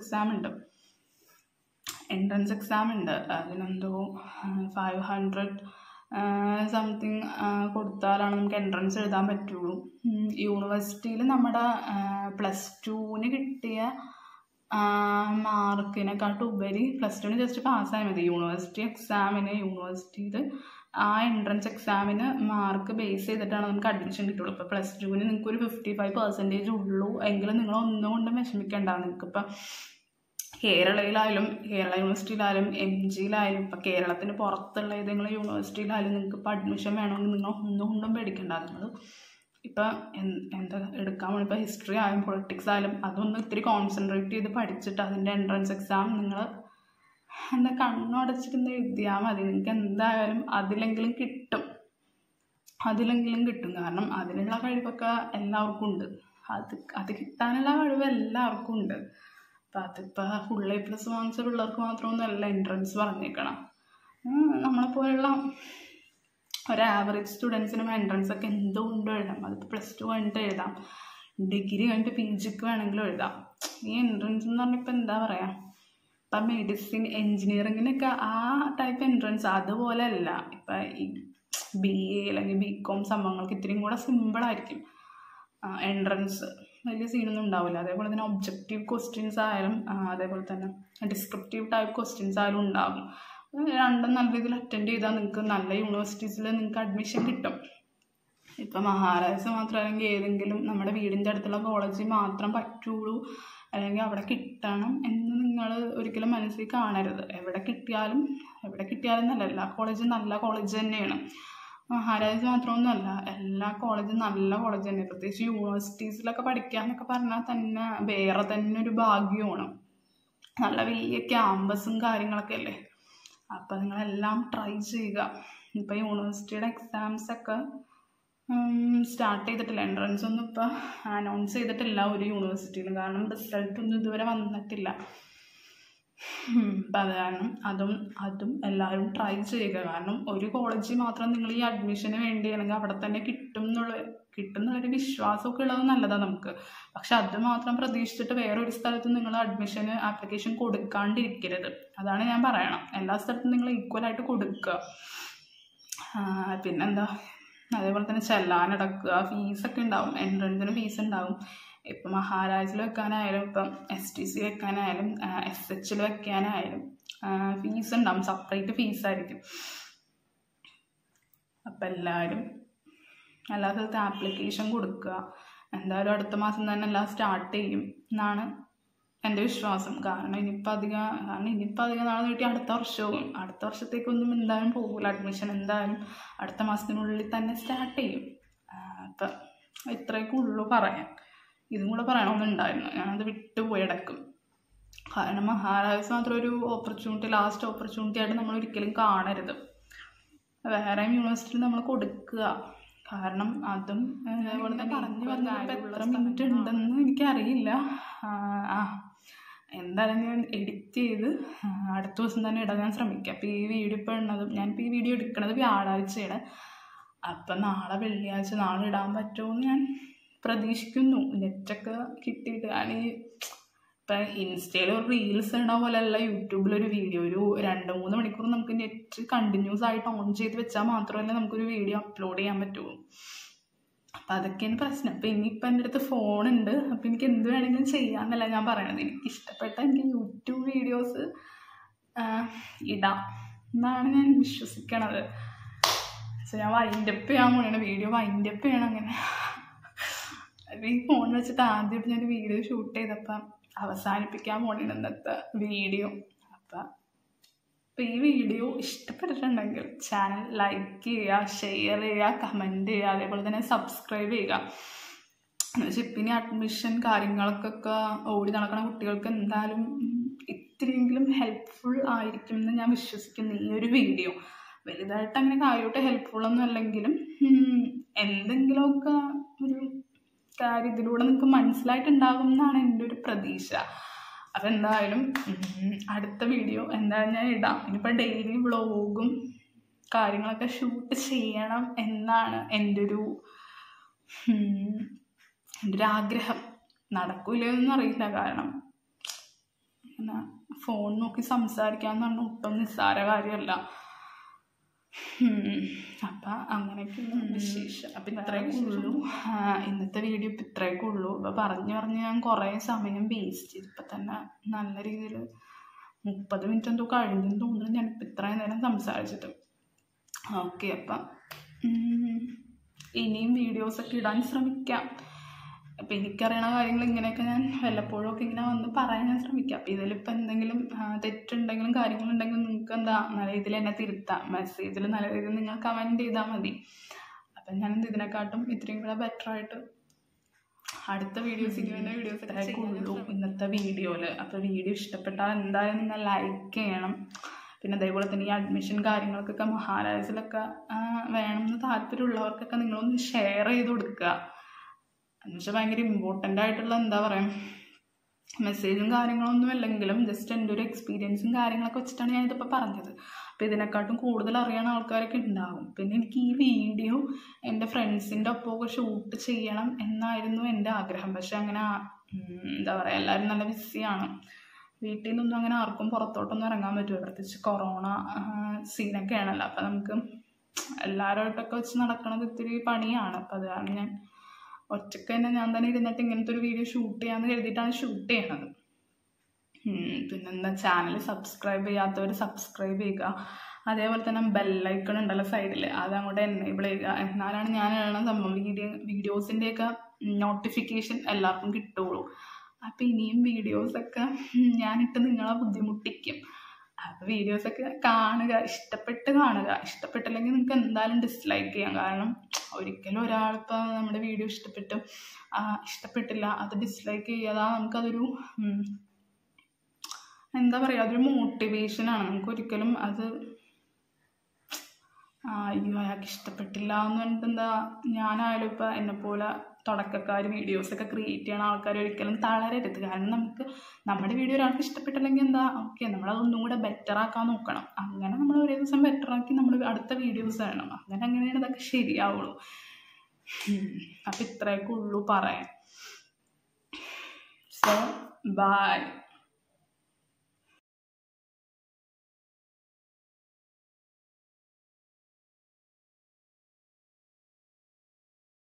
എക്സാം ഉണ്ട്. അതിനെന്തോ 500 സംതിങ് കൊടുത്താലാണ് നമുക്ക് എൻട്രൻസ് എഴുതാൻ പറ്റുള്ളൂ. യൂണിവേഴ്സിറ്റിയിൽ നമ്മുടെ +2 കിട്ടിയ മാർക്കിനെക്കാട്ടും ഉപരി +2 ജസ്റ്റ് പാസ്സായാൽ മതി. യൂണിവേഴ്സിറ്റിയിൽ ആ എൻട്രൻസ് എക്സാമിന് മാർക്ക് ബേസ് ചെയ്തിട്ടാണ് നമുക്ക് അഡ്മിഷൻ കിട്ടുള്ളൂ. ഇപ്പോൾ +2 നിങ്ങൾക്കൊരു 55% ഉള്ളൂ എങ്കിലും നിങ്ങൾ ഒന്നുകൊണ്ടും വിഷമിക്കേണ്ട. നിങ്ങൾക്കിപ്പോൾ കേരള യൂണിവേഴ്സിറ്റിയിലായാലും MGയിലായാലും ഇപ്പോൾ കേരളത്തിന് പുറത്തുള്ള ഏതെങ്കിലും യൂണിവേഴ്സിറ്റിയിലായാലും നിങ്ങൾക്ക് ഇപ്പോൾ അഡ്മിഷൻ വേണമെങ്കിൽ നിങ്ങൾ ഒന്നുകൊണ്ടും പേടിക്കേണ്ട. നിങ്ങൾ ഇപ്പോൾ എന്താ എടുക്കാൻ വേണ്ടി ഇപ്പോൾ ഹിസ്റ്ററി ആയാലും പൊളിറ്റിക്സ് ആയാലും അതൊന്ന് ഇത്തിരി കോൺസെൻട്രേറ്റ് ചെയ്ത് പഠിച്ചിട്ട് അതിൻ്റെ എൻട്രൻസ് എക്സാം നിങ്ങൾ കണ്ണടച്ചിട്ട് എഴുതിയാൽ മതി. നിങ്ങൾക്ക് എന്തായാലും അതിലെങ്കിലും കിട്ടും. കാരണം അതിനുള്ള കഴിവൊക്കെ എല്ലാവർക്കും ഉണ്ട്. അത് കിട്ടാനുള്ള കഴിവ് എല്ലാവർക്കും ഉണ്ട്. അപ്പം അതിപ്പോൾ ഫുൾ A+ വാങ്ങിച്ചിട്ടുള്ളവർക്ക് മാത്രമൊന്നുമല്ല എൻട്രൻസ് പറഞ്ഞേക്കണം. നമ്മളെപ്പോലുള്ള ഒരു ആവറേജ് സ്റ്റുഡൻസിനും എൻട്രൻസ് ഒക്കെ എന്തുകൊണ്ടും എഴുതാം. അതിപ്പോൾ +2 കഴിഞ്ഞിട്ട് എഴുതാം, ഡിഗ്രി കഴിഞ്ഞിട്ട് PGക്ക് വേണമെങ്കിലും എഴുതാം. ഈ എൻട്രൻസ് എന്ന് പറഞ്ഞാൽ ഇപ്പോൾ എന്താ പറയുക, ഇപ്പം മെഡിസിൻ എൻജിനീയറിങ്ങിനൊക്കെ ആ ടൈപ്പ് എൻട്രൻസ് അതുപോലെ അല്ല. ഇപ്പം ഈ BA അല്ലെങ്കിൽ BCom സംഭവങ്ങൾക്ക് ഇത്രയും കൂടെ സിമ്പിളായിരിക്കും എൻട്രൻസ്. വലിയ സീനൊന്നും ഉണ്ടാവില്ല. അതേപോലെ തന്നെ ഒബ്ജക്റ്റീവ് ക്വസ്റ്റ്യൻസ് ആയാലും അതേപോലെ തന്നെ ഡിസ്ക്രിപ്റ്റീവ് ടൈപ്പ് ക്വസ്റ്റ്യൻസ് ആയാലും ഉണ്ടാകും. രണ്ടും നല്ല രീതിയിൽ അറ്റൻഡ് ചെയ്താൽ നിങ്ങൾക്ക് നല്ല യൂണിവേഴ്സിറ്റീസിൽ നിങ്ങൾക്ക് അഡ്മിഷൻ കിട്ടും. ഇപ്പം മഹാരാജാസ് മാത്രം അല്ലെങ്കിൽ ഏതെങ്കിലും നമ്മുടെ വീടിൻ്റെ അടുത്തുള്ള കോളേജിൽ മാത്രം പറ്റുള്ളൂ അല്ലെങ്കിൽ അവിടെ കിട്ടണം എന്ന് നിങ്ങൾ ഒരിക്കലും മനസ്സിൽ കാണരുത്. എവിടെ കിട്ടിയാലും എന്നല്ല, എല്ലാ കോളേജും നല്ല കോളേജ് തന്നെയാണ്. മഹാരാജാസ് മാത്രമൊന്നുമല്ല, എല്ലാ കോളേജും നല്ല കോളേജ് തന്നെയാണ്. പ്രത്യേകിച്ച് യൂണിവേഴ്സിറ്റീസിലൊക്കെ പഠിക്കുക എന്നൊക്കെ പറഞ്ഞാൽ തന്നെ വേറെ തന്നെ ഒരു ഭാഗ്യമാണ്. നല്ല വലിയ ക്യാമ്പസും കാര്യങ്ങളൊക്കെ അല്ലേ. അപ്പം നിങ്ങളെല്ലാം ട്രൈ ചെയ്യുക. ഇപ്പോൾ യൂണിവേഴ്സിറ്റിയുടെ എക്സാംസൊക്കെ സ്റ്റാർട്ട് ചെയ്തിട്ടില്ല. എൻട്രൻസ് ഒന്നും ഇപ്പോൾ അനൗൺസ് ചെയ്തിട്ടില്ല ഒരു യൂണിവേഴ്സിറ്റിയിലും. കാരണം റിസൾട്ടൊന്നും ഇതുവരെ വന്നിട്ടില്ല. അപ്പം അത് കാരണം അതും എല്ലാവരും ട്രൈ ചെയ്യുക. കാരണം ഒരു കോളേജിൽ മാത്രം നിങ്ങൾ ഈ അഡ്മിഷന് വേണ്ടി അല്ലെങ്കിൽ അവിടെ തന്നെ കിട്ടുന്നൊരു വിശ്വാസമൊക്കെ ഉള്ളത് നല്ലതാണ് നമുക്ക്. പക്ഷെ അത് മാത്രം പ്രതീക്ഷിച്ചിട്ട് വേറൊരു സ്ഥലത്തും നിങ്ങൾ അഡ്മിഷന് ആപ്ലിക്കേഷൻ കൊടുക്കാണ്ടിരിക്കരുത്. അതാണ് ഞാൻ പറയണം. എല്ലാ സ്ഥലത്തും നിങ്ങൾ ഈക്വലായിട്ട് കൊടുക്കുക. പിന്നെന്താ, അതേപോലെ തന്നെ ചെല്ലാനടക്കുക, ഫീസൊക്കെ ഉണ്ടാവും, എൻട്രൻസിന് ഫീസ് ഉണ്ടാവും. ഇപ്പം മഹാരാജിൽ വെക്കാനായാലും ഇപ്പം STC വെക്കാനായാലും SHൽ വെക്കാനായാലും ഫീസ് ഉണ്ടാവും, സെപ്പറേറ്റ് ഫീസായിരിക്കും. അപ്പം എല്ലാവരും എല്ലാ സ്ഥലത്തും ആപ്ലിക്കേഷൻ കൊടുക്കുക. എന്തായാലും അടുത്ത മാസം തന്നെ എല്ലാം സ്റ്റാർട്ട് ചെയ്യും എന്നാണ് എൻ്റെ വിശ്വാസം. കാരണം ഇനിയിപ്പോൾ അധികം നാളെ നീട്ടി അടുത്ത വർഷവും, അടുത്ത വർഷത്തേക്കൊന്നും എന്തായാലും പോകില്ല. അഡ്മിഷൻ എന്തായാലും അടുത്ത മാസത്തിനുള്ളിൽ തന്നെ സ്റ്റാർട്ട് ചെയ്യും. അപ്പം ഇത്രയൊക്കെ ഉള്ളൂ പറയാൻ. ഇതും കൂടെ പറയണമെന്നുണ്ടായിരുന്നു, ഞാനത് വിട്ടുപോയി ഇടക്കും. കാരണം മഹാരാജാസ് മാത്രം ഒരു ലാസ്റ്റ് ഓപ്പർച്യൂണിറ്റി ആയിട്ട് നമ്മൾ ഒരിക്കലും കാണരുത്. വേറെ യൂണിവേഴ്സിറ്റിയിൽ നമ്മൾ കൊടുക്കുക. കാരണം അതും അതേപോലെ തന്നെ എത്ര മിനിറ്റ് ഉണ്ടെന്ന് എനിക്കറിയില്ല. എന്തായാലും ഞാൻ എഡിറ്റ് ചെയ്ത് അടുത്ത ദിവസം തന്നെ ഇടാൻ ഞാൻ ശ്രമിക്കാം. അപ്പോൾ ഈ വീഡിയോ ഞാനിപ്പോൾ ഈ വീഡിയോ എടുക്കുന്നത് വ്യാഴാഴ്ചയാണ്. അപ്പം നാളെ വെള്ളിയാഴ്ച നാളെ ഇടാൻ പറ്റുമെന്ന് ഞാൻ പ്രതീക്ഷിക്കുന്നു. നെറ്റൊക്കെ കിട്ടിയിട്ട്. കാരണം ഇപ്പം ഇൻസ്റ്റയിൽ ഒരു റീൽസ് ഇടുന്ന പോലെയല്ല യൂട്യൂബിലൊരു വീഡിയോ. ഒരു 2-3 മണിക്കൂർ നമുക്ക് നെറ്റ് കണ്ടിന്യൂസ് ആയിട്ട് ഓൺ ചെയ്ത് വെച്ചാൽ മാത്രമല്ല നമുക്കൊരു വീഡിയോ അപ്ലോഡ് ചെയ്യാൻ പറ്റുള്ളൂ. അപ്പം അതൊക്കെയാണ് പ്രശ്നം. അപ്പം ഇനിയിപ്പോൾ എൻ്റെ അടുത്ത് ഫോണുണ്ട്. അപ്പം എനിക്ക് എന്ത് വേണമെങ്കിലും ചെയ്യാമെന്നല്ല ഞാൻ പറയണത്. എനിക്ക് യൂട്യൂബ് വീഡിയോസ് ഇടാം എന്നാണ് ഞാൻ വിശ്വസിക്കണത്. പക്ഷെ ഞാൻ വൈൻഡപ്പ് ചെയ്യാൻ പോകണം, വീഡിയോ വൈൻഡപ്പ് ചെയ്യണം. അങ്ങനെ ഈ ഫോൺ വെച്ചിട്ട് ആദ്യമായിട്ട് ഞാനൊരു വീഡിയോ ഷൂട്ട് ചെയ്തപ്പം അവസാനിപ്പിക്കാൻ പോകണം ഇന്നത്തെ വീഡിയോ. അപ്പം ഈ വീഡിയോ ഇഷ്ടപ്പെട്ടിട്ടുണ്ടെങ്കിൽ ചാനൽ ലൈക്ക് ചെയ്യുക, ഷെയർ ചെയ്യുക, കമൻറ്റ് ചെയ്യുക, അതേപോലെ തന്നെ സബ്സ്ക്രൈബ് ചെയ്യുക. എന്നുവെച്ചാൽ ഇപ്പം ഇനി അഡ്മിഷൻ കാര്യങ്ങൾക്കൊക്കെ ഓടി നടക്കുന്ന കുട്ടികൾക്ക് എന്തായാലും ഇത്തിരിയെങ്കിലും ഹെൽപ്ഫുൾ ആയിരിക്കും എന്ന് ഞാൻ വിശ്വസിക്കുന്നു ഈ ഒരു വീഡിയോ. വലുതായിട്ട് അങ്ങനെ കാര്യമായിട്ട് ഹെൽപ്ഫുള്ളൊന്നും അല്ലെങ്കിലും എന്തെങ്കിലുമൊക്കെ ഒരു കാര്യം ഇതിലൂടെ നിങ്ങൾക്ക് മനസ്സിലായിട്ടുണ്ടാകും എന്നാണ് എൻ്റെ ഒരു പ്രതീക്ഷ. അപ്പം എന്തായാലും അടുത്ത വീഡിയോ എന്തായാലും ഞാൻ ഇടാം. ഇനിയിപ്പോൾ ഡെയിലി വ്ളോഗും കാര്യങ്ങളൊക്കെ ഷൂട്ട് ചെയ്യണം എന്നാണ് എൻ്റെ ഒരു ആഗ്രഹം. നടക്കില്ലെന്നൊന്നും അറിയില്ല. കാരണം പിന്നെ ഫോൺ നോക്കി സംസാരിക്കാമെന്ന് പറഞ്ഞാൽ ഒട്ടും നിസ്സാര കാര്യമല്ല. അപ്പം അങ്ങനെയൊക്കെയുള്ള വിശേഷം. അപ്പം ഇത്രയൊക്കെ ഉള്ളൂ ഇന്നത്തെ വീഡിയോ. ഇപ്പം ഇത്രയൊക്കെ ഉള്ളൂ. അപ്പം പറഞ്ഞ് ഞാൻ കുറേ സമയം വേസ്റ്റ് ചെയ്തു. ഇപ്പം തന്നെ നല്ല രീതിയിൽ 30 മിനിറ്റ് എന്തോ കഴിഞ്ഞെന്ന് തോന്നുന്നു ഞാനിപ്പോൾ ഇത്രയും നേരം സംസാരിച്ചിട്ട്. ഓക്കെ, അപ്പം ഇനിയും വീഡിയോസൊക്കെ ഇടാൻ ശ്രമിക്കാം. അപ്പം എനിക്കറിയണ കാര്യങ്ങൾ ഇങ്ങനെയൊക്കെ ഞാൻ വല്ലപ്പോഴൊക്കെ ഇങ്ങനെ വന്ന് പറയാൻ ഞാൻ ശ്രമിക്കാം. അപ്പം ഇതിലിപ്പോൾ എന്തെങ്കിലും തെറ്റുണ്ടെങ്കിലും കാര്യങ്ങളുണ്ടെങ്കിലും നിങ്ങൾക്ക് നല്ല രീതിയിൽ എന്നെ തിരുത്താം. മെസ്സേജിൽ നല്ല രീതിയിൽ നിങ്ങൾ കമൻറ്റ് ചെയ്താൽ മതി. അപ്പം ഞാനെന്ത് ഇതിനെക്കാട്ടും ഇത്രയും കൂടെ ബെറ്ററായിട്ട് അടുത്ത വീഡിയോസൊക്കെ ഉള്ളൂ ഇന്നത്തെ വീഡിയോയിൽ. അപ്പോൾ വീഡിയോ ഇഷ്ടപ്പെട്ടാൽ എന്തായാലും നിങ്ങൾ ലൈക്ക് ചെയ്യണം. പിന്നെ അതേപോലെ തന്നെ ഈ അഡ്മിഷൻ കാര്യങ്ങൾക്കൊക്കെ മഹാരാജാസിലൊക്കെ വേണമെന്ന് താല്പര്യമുള്ളവർക്കൊക്കെ നിങ്ങളൊന്ന് ഷെയർ ചെയ്ത് കൊടുക്കുക. എന്നുവെച്ചാൽ ഭയങ്കര ഇമ്പോർട്ടൻ്റ് ആയിട്ടുള്ള എന്താ പറയുക മെസ്സേജും കാര്യങ്ങളൊന്നും അല്ലെങ്കിലും ജസ്റ്റ് എൻ്റെ ഒരു എക്സ്പീരിയൻസും കാര്യങ്ങളൊക്കെ വെച്ചിട്ടാണ് ഞാനിതിപ്പോൾ പറഞ്ഞത്. അപ്പോൾ ഇതിനെക്കാട്ടും കൂടുതൽ അറിയാവുന്ന ആൾക്കാരൊക്കെ ഉണ്ടാകും. പിന്നെ എനിക്ക് ഈ വീഡിയോ എൻ്റെ ഫ്രണ്ട്സിൻ്റെ ഒപ്പമൊക്കെ ഷൂട്ട് ചെയ്യണം എന്നായിരുന്നു എൻ്റെ ആഗ്രഹം. പക്ഷെ അങ്ങനെ എന്താ പറയുക എല്ലാവരും നല്ല ബിസിയാണ്. വീട്ടിൽ നിന്നൊന്നും അങ്ങനെ ആർക്കും പുറത്തോട്ടൊന്നും ഇറങ്ങാൻ പറ്റുമോ, പ്രത്യേകിച്ച് കൊറോണ സീനൊക്കെ ആണല്ലോ. അപ്പം നമുക്ക് എല്ലാവരുമായിട്ടൊക്കെ വെച്ച് നടക്കണത് ഇത്തിരി പണിയാണ്. അപ്പം അത് കാരണം ഞാൻ ഒറ്റയ്ക്ക് തന്നെ ഞാൻ തന്നെ ഇരുന്നിട്ട് ഇങ്ങനത്തെ ഒരു വീഡിയോ ഷൂട്ട് ചെയ്യാമെന്ന് കരുതിയിട്ടാണ് ഷൂട്ട് ചെയ്യണത്. പിന്നെന്താ, ചാനൽ സബ്സ്ക്രൈബ് ചെയ്യാത്തവർ സബ്സ്ക്രൈബ് ചെയ്യുക. അതേപോലെ തന്നെ ബെല്ലൈക്കൺ ഉണ്ടല്ലോ സൈഡിൽ, അതങ്ങോട്ട് എനേബിൾ ചെയ്യുക. എന്നാലാണ് ഞാൻ സംഭവം വീഡിയോസിൻ്റെയൊക്കെ നോട്ടിഫിക്കേഷൻ എല്ലാവർക്കും കിട്ടുള്ളൂ. അപ്പം ഇനിയും വീഡിയോസൊക്കെ ഞാനിട്ട് നിങ്ങളെ ബുദ്ധിമുട്ടിക്കും. അപ്പോൾ വീഡിയോസൊക്കെ കാണുക, ഇഷ്ടപ്പെട്ടില്ലെങ്കിൽ നിങ്ങൾക്ക് എന്തായാലും ഡിസ്ലൈക്ക് ചെയ്യാം. കാരണം ഒരിക്കലും ഒരാളിപ്പോൾ നമ്മുടെ വീഡിയോ ഇഷ്ടപ്പെട്ടില്ല അത് ഡിസ്ലൈക്ക് ചെയ്യാതെ നമുക്കതൊരു എന്താ പറയുക അതൊരു മോട്ടിവേഷനാണ്. നമുക്കൊരിക്കലും അത് അയ്യോ അയാൾക്ക് ഇഷ്ടപ്പെട്ടില്ല എന്ന് പറഞ്ഞിട്ട് ഞാനായാലും ഇപ്പോൾ എന്നെപ്പോലെ തുടക്കക്കാർ വീഡിയോസൊക്കെ ക്രിയേറ്റ് ചെയ്യണ ആൾക്കാർ ഒരിക്കലും തളരരുത്. കാരണം നമുക്ക് നമ്മുടെ വീഡിയോ ഒരാൾക്ക് ഇഷ്ടപ്പെട്ടില്ലെങ്കിൽ എന്താ, ഓക്കെ, നമ്മളതൊന്നും കൂടെ ബെറ്റർ ആക്കാൻ നോക്കണം. അങ്ങനെ നമ്മൾ ഒരേ ദിവസം ബെറ്ററാക്കി നമ്മൾ അടുത്ത വീഡിയോസ് വേണം. അങ്ങനെയാണ് ഇതൊക്കെ ശരിയാവുള്ളൂ. അപ്പം ഇത്രയൊക്കെ ഉള്ളൂ പറയാൻ. So by.